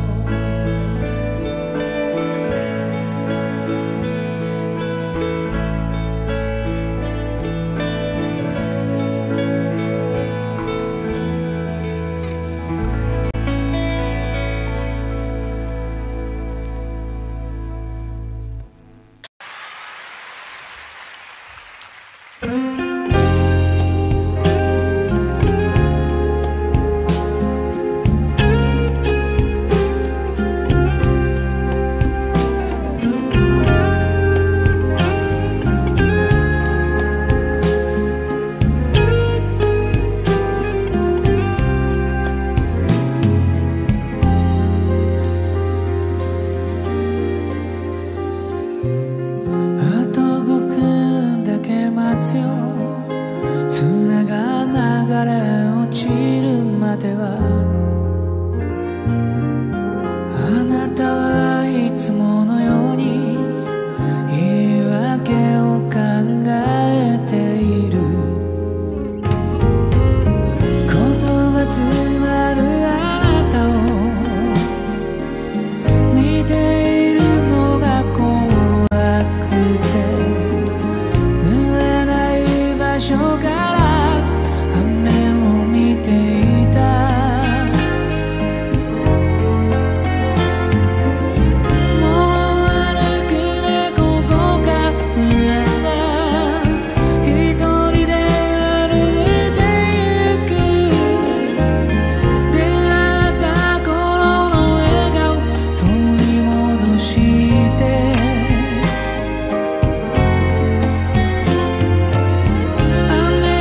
あとごふんだけ待つよ。砂が流れ落ちるまでは。あなたはいつものように言い訳を考えている。言葉詰まるあなたを見ているのが怖くて、濡れない場所から雨を見ていた。もう歩くねここからは。一人で歩いてゆく。出会った頃の笑顔取り戻して。雨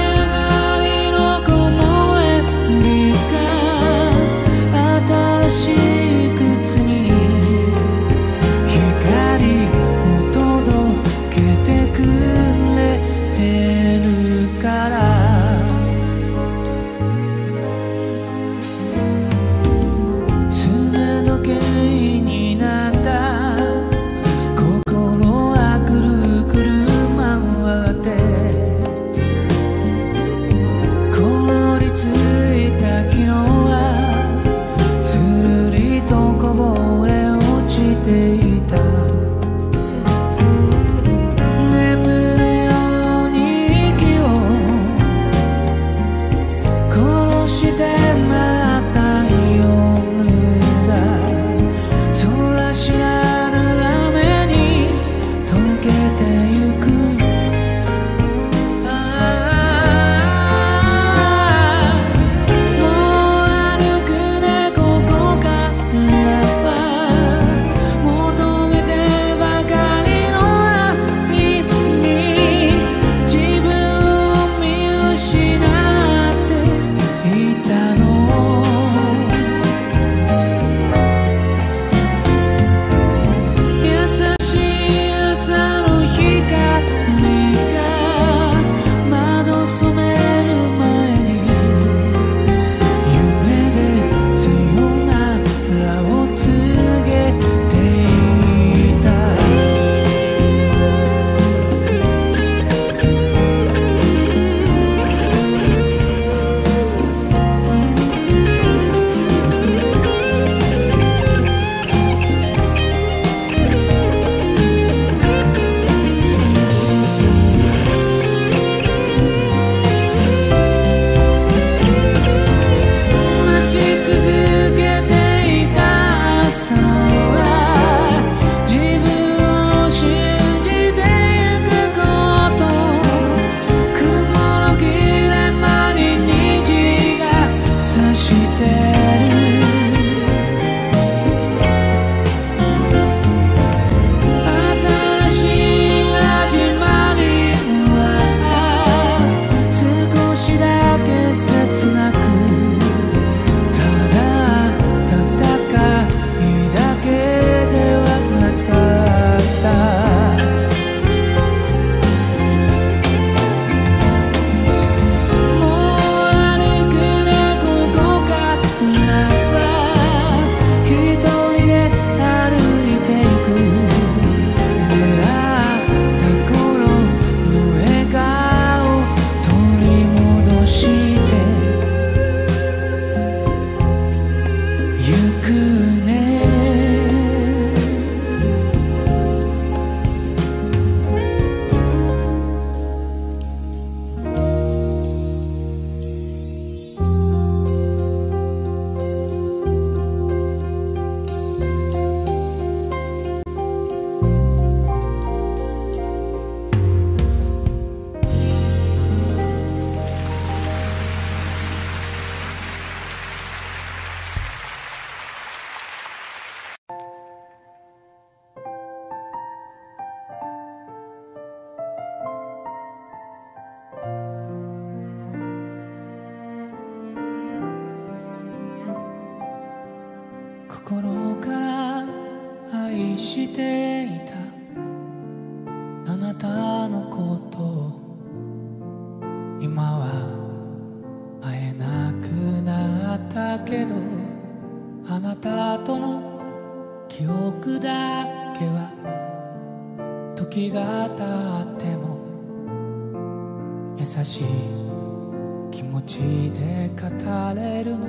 けどあなたとの記憶だけは時が経っても優しい気持ちで語れるの。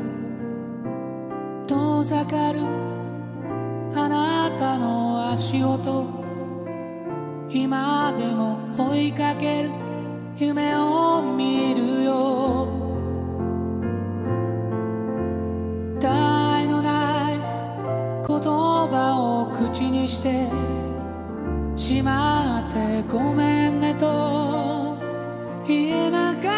遠ざかるあなたの足音、今でも追いかける夢を見るよ。他愛のない言葉を口にしてしまってごめんねと言えなかった。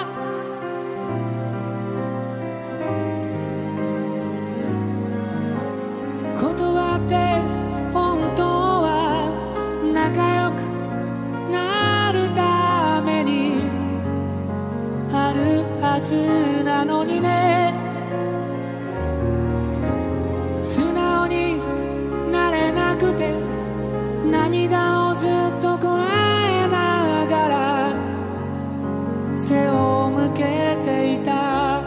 言葉って本当は仲良くなるためにあるはずなのにね。素直になれなくて涙をずっとこらえながら背を向けていた。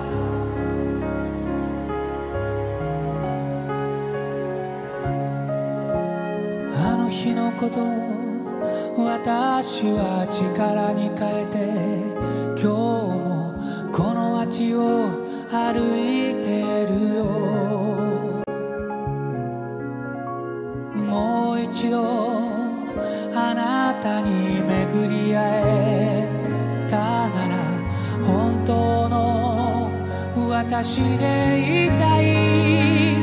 あの日のことを私は力に変えて今日もこの街を歩いてるよ。もう一度あなたに巡り会えたなら本当の私でいたい。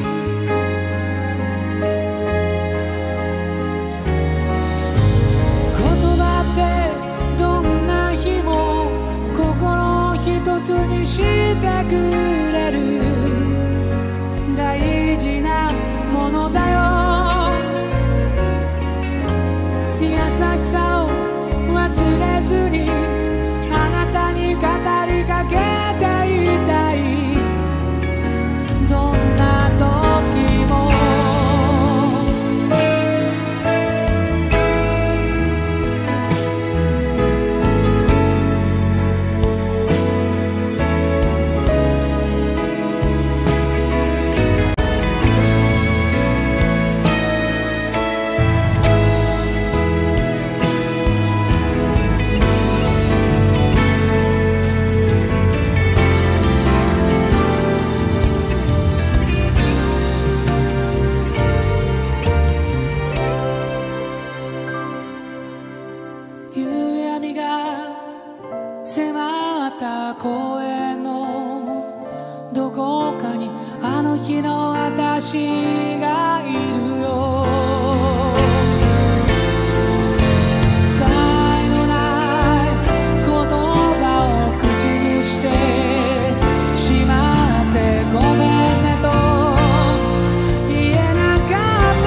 言葉ってどんな日も心を一つにしてくれる大事なものだよ。優しさを忘れずにあなたに語りかけていたい。どんな時も夕闇が迫った公園のどこかにあの日の私がいるよ。他愛のない言葉を口にしてしまってごめんねと言えなかった。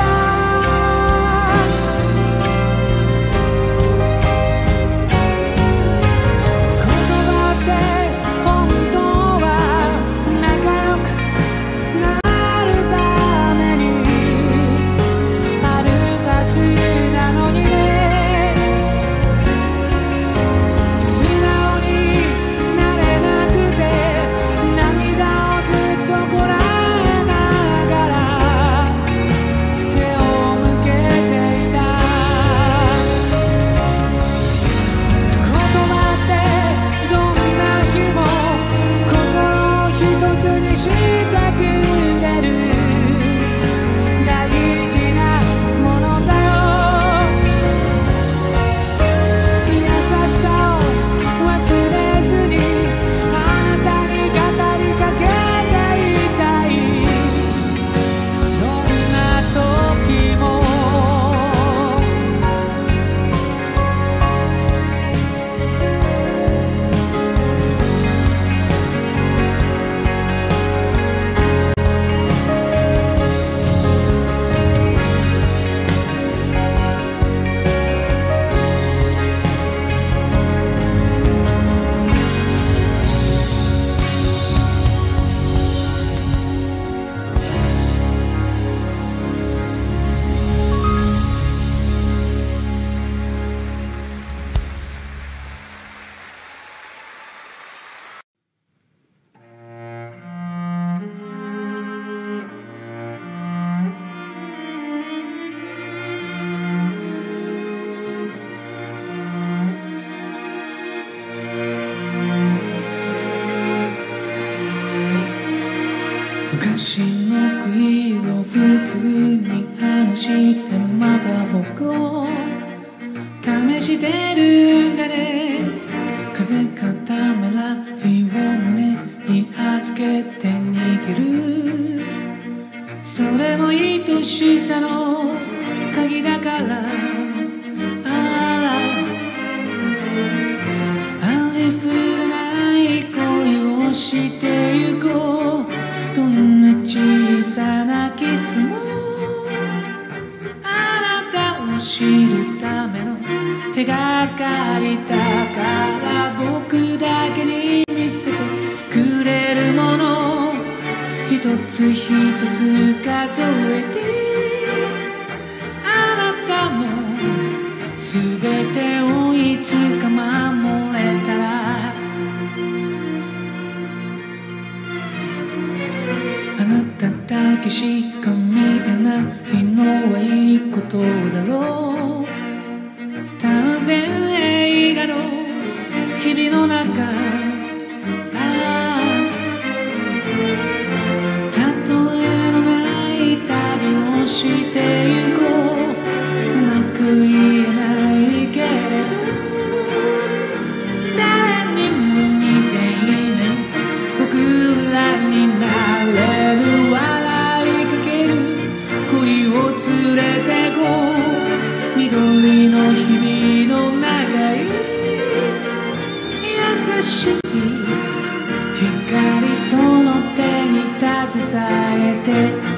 かりだから僕だけに見せてくれるもの一つ一つ数えてあなたの全てをいつか守れたらあなただけしか見えないのはいいことだろう多分映画の日々の中してゆこううまく言えないけれど誰にも似ていない僕らになれる笑いかける恋を連れてこう緑の日々の長い優しい光その手に携えて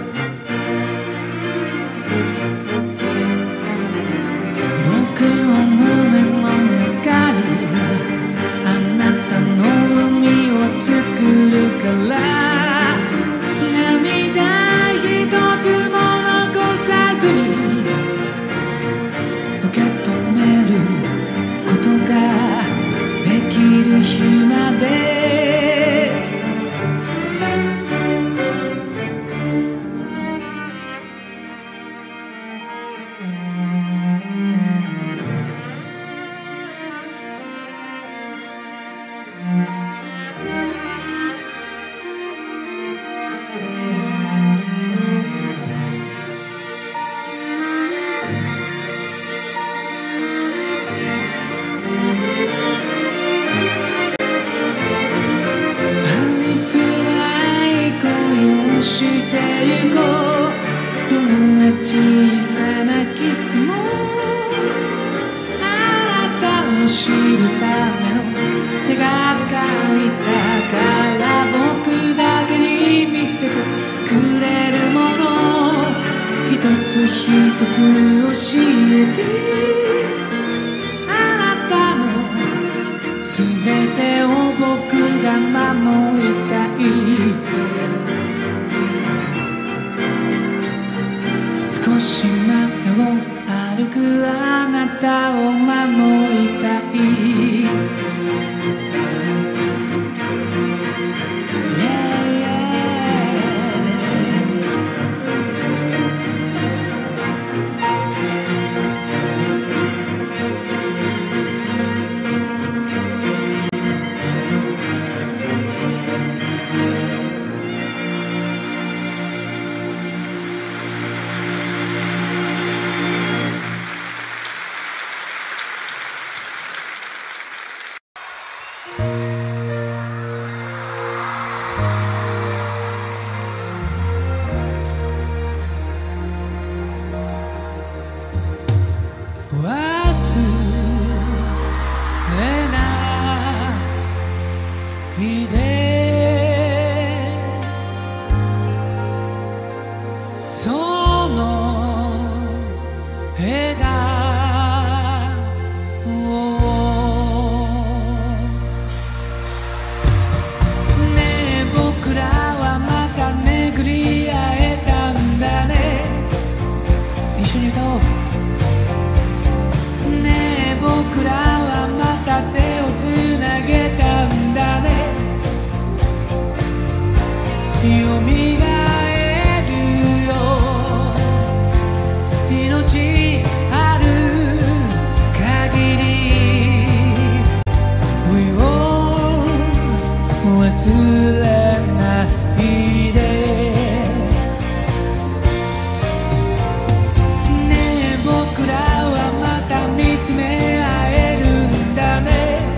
ねえ僕らはまた見つめ合えるんだね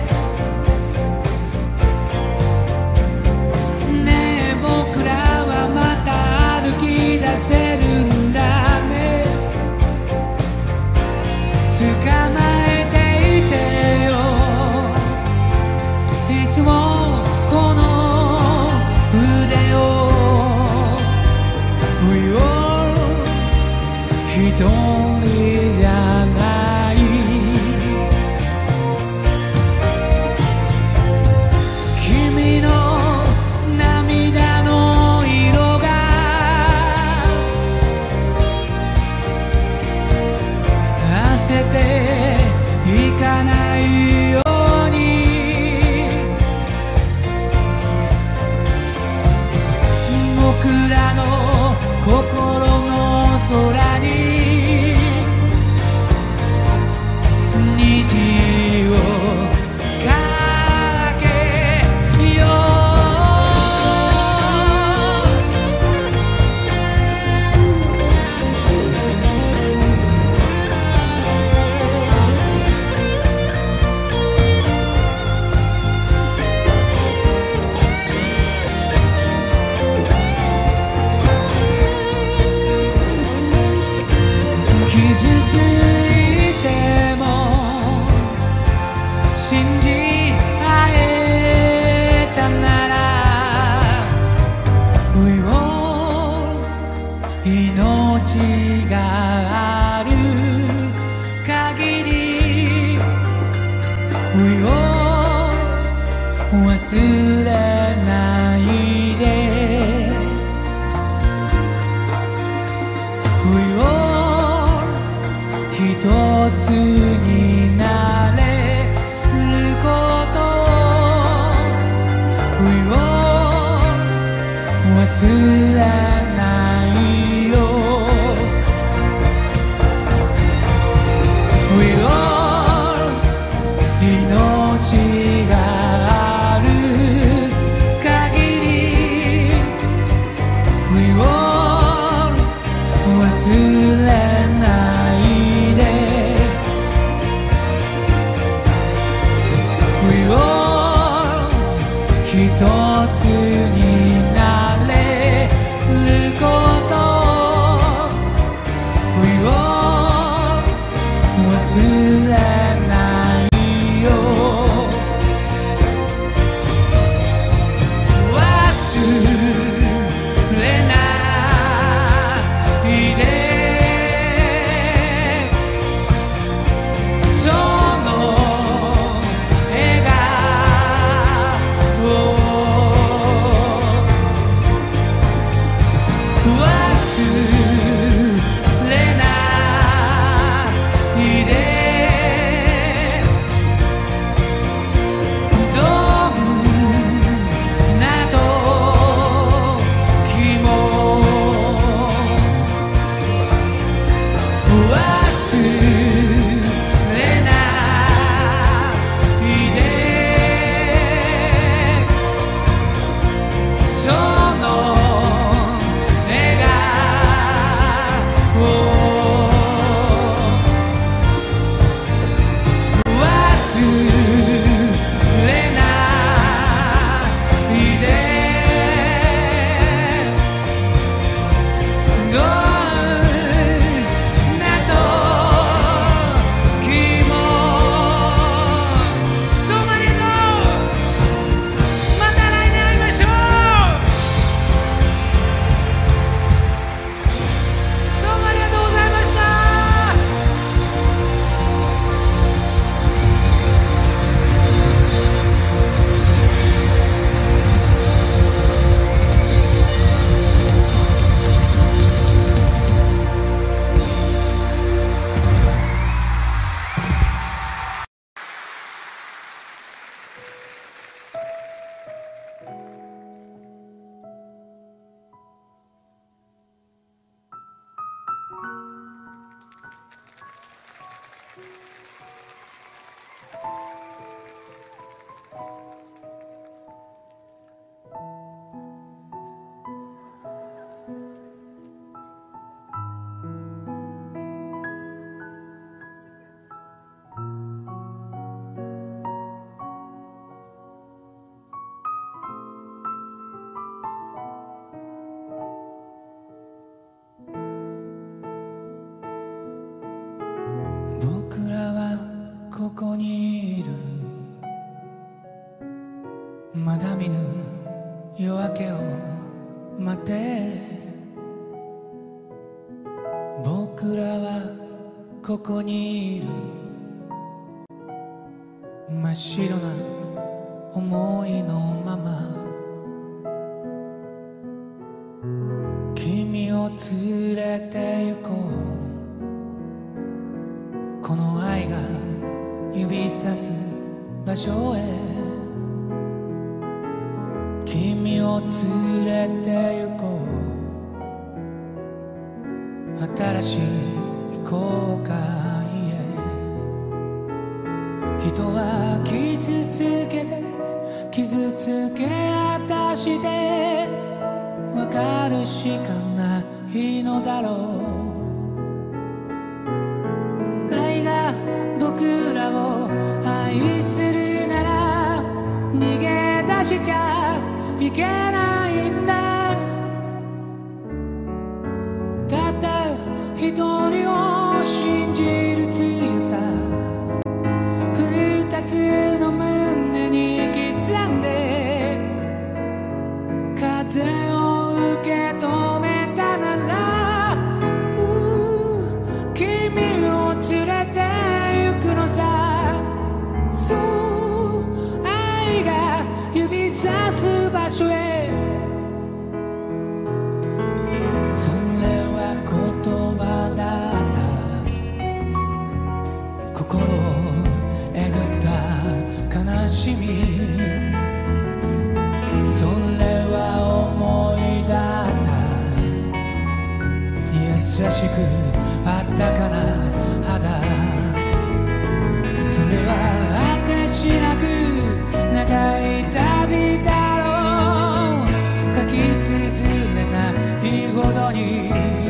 信じ合えたなら We all 命がある限り We all 忘れないで We all 一つになれることWe all 忘れないよ We all 命がある限り We all 忘れないで We all 一つになれること We all 忘れないよ 忘れないで その笑顔を忘れないで どんな時も忘れないで その笑顔を忘れないで どんな時もどうもありがとう また来年会いましょう どうもありがとうございました 僕らはここにいるまだ見ぬ夜明けを待って僕らはここにいる真っ白な思いのまま君を連れて行こうこの愛が指さす場所へ君を連れて行こう新しい後悔へ人は傷つけて傷つけ果たして分かるしかないのだろう僕らを愛するなら逃げ出しちゃいけないんだたった一人を信じる強さ二つの指す場所へ。それは言葉だった。心をえぐった悲しみ、それは思いだった。優しくあったかな肌、それは果てしなく長い旅だろう。書き綴れないほどに。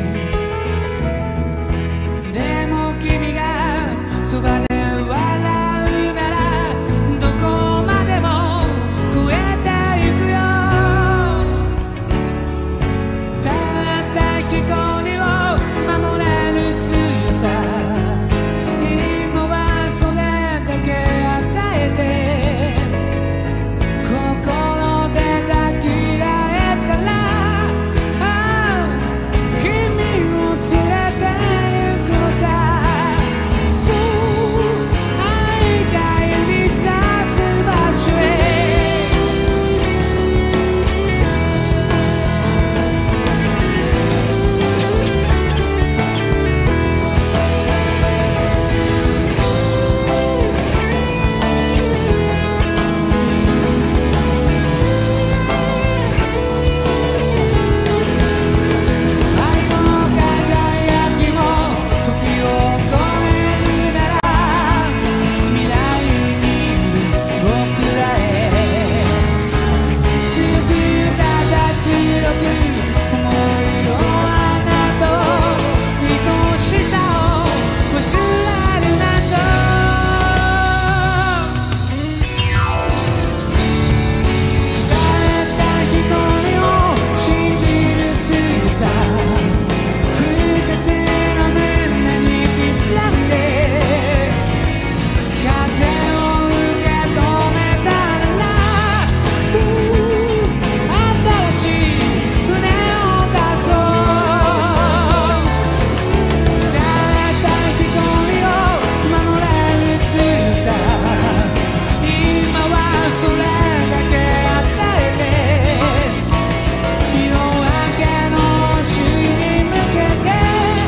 でも君がそばで笑うならどこまでも超えてゆくよ。たった一人を守れる強さ、今はそれだけ与えて、心で抱き合えたら、ああ君を連れてゆくのさ。そう愛が指さす場所へ。愛も輝きも時を超えるなら、未来に僕らへ強くただ強く思いをあなたと愛しさを忘れるなと。たった一人を信じる強さ、二つの胸に刻んで風を受け止めたなら、新しい船を出そう。たった一人を守れる強さ、今はそれだけ与えて、夜明けの星に向けて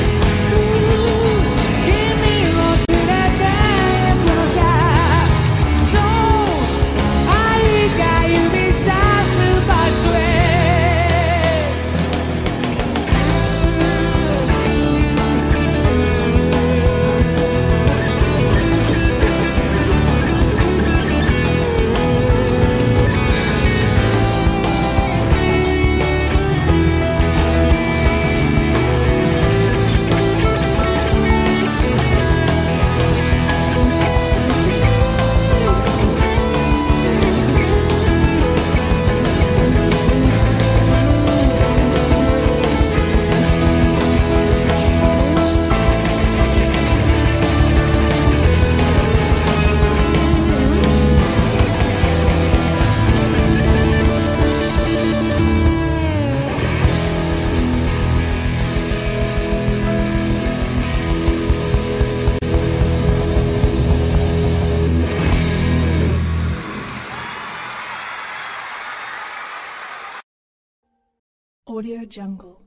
君を連れてゆくのさ。そう愛が指さす場所へ。Audio Jungle.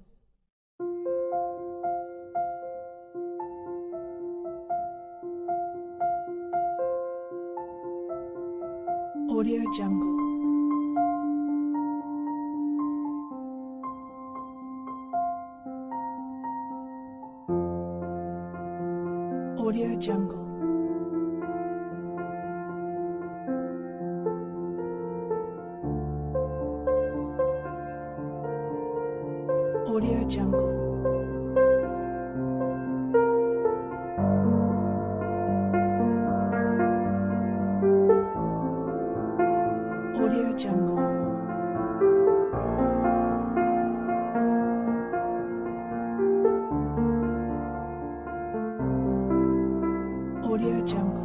Audio Jungle. Audio Jungle. Audio Jungle. Audio Jungle. Audio Jungle.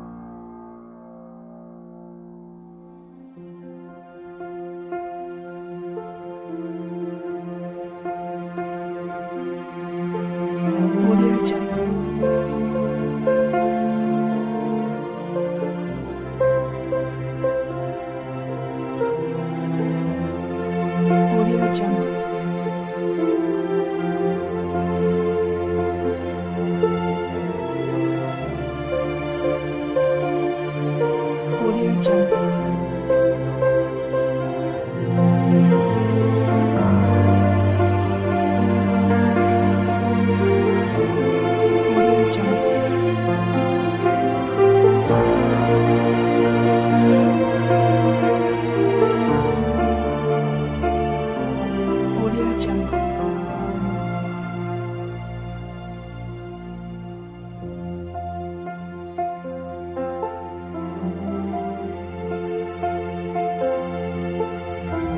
Audio Jungle. Audio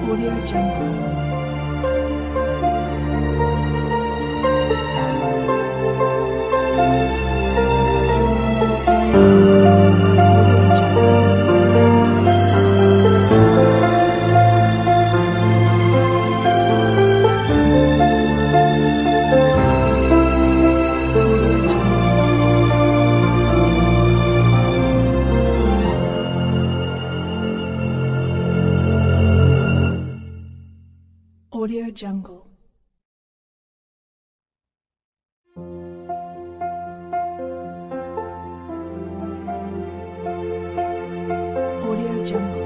Audio Jungle. Audio Jungle. Audio Jungle.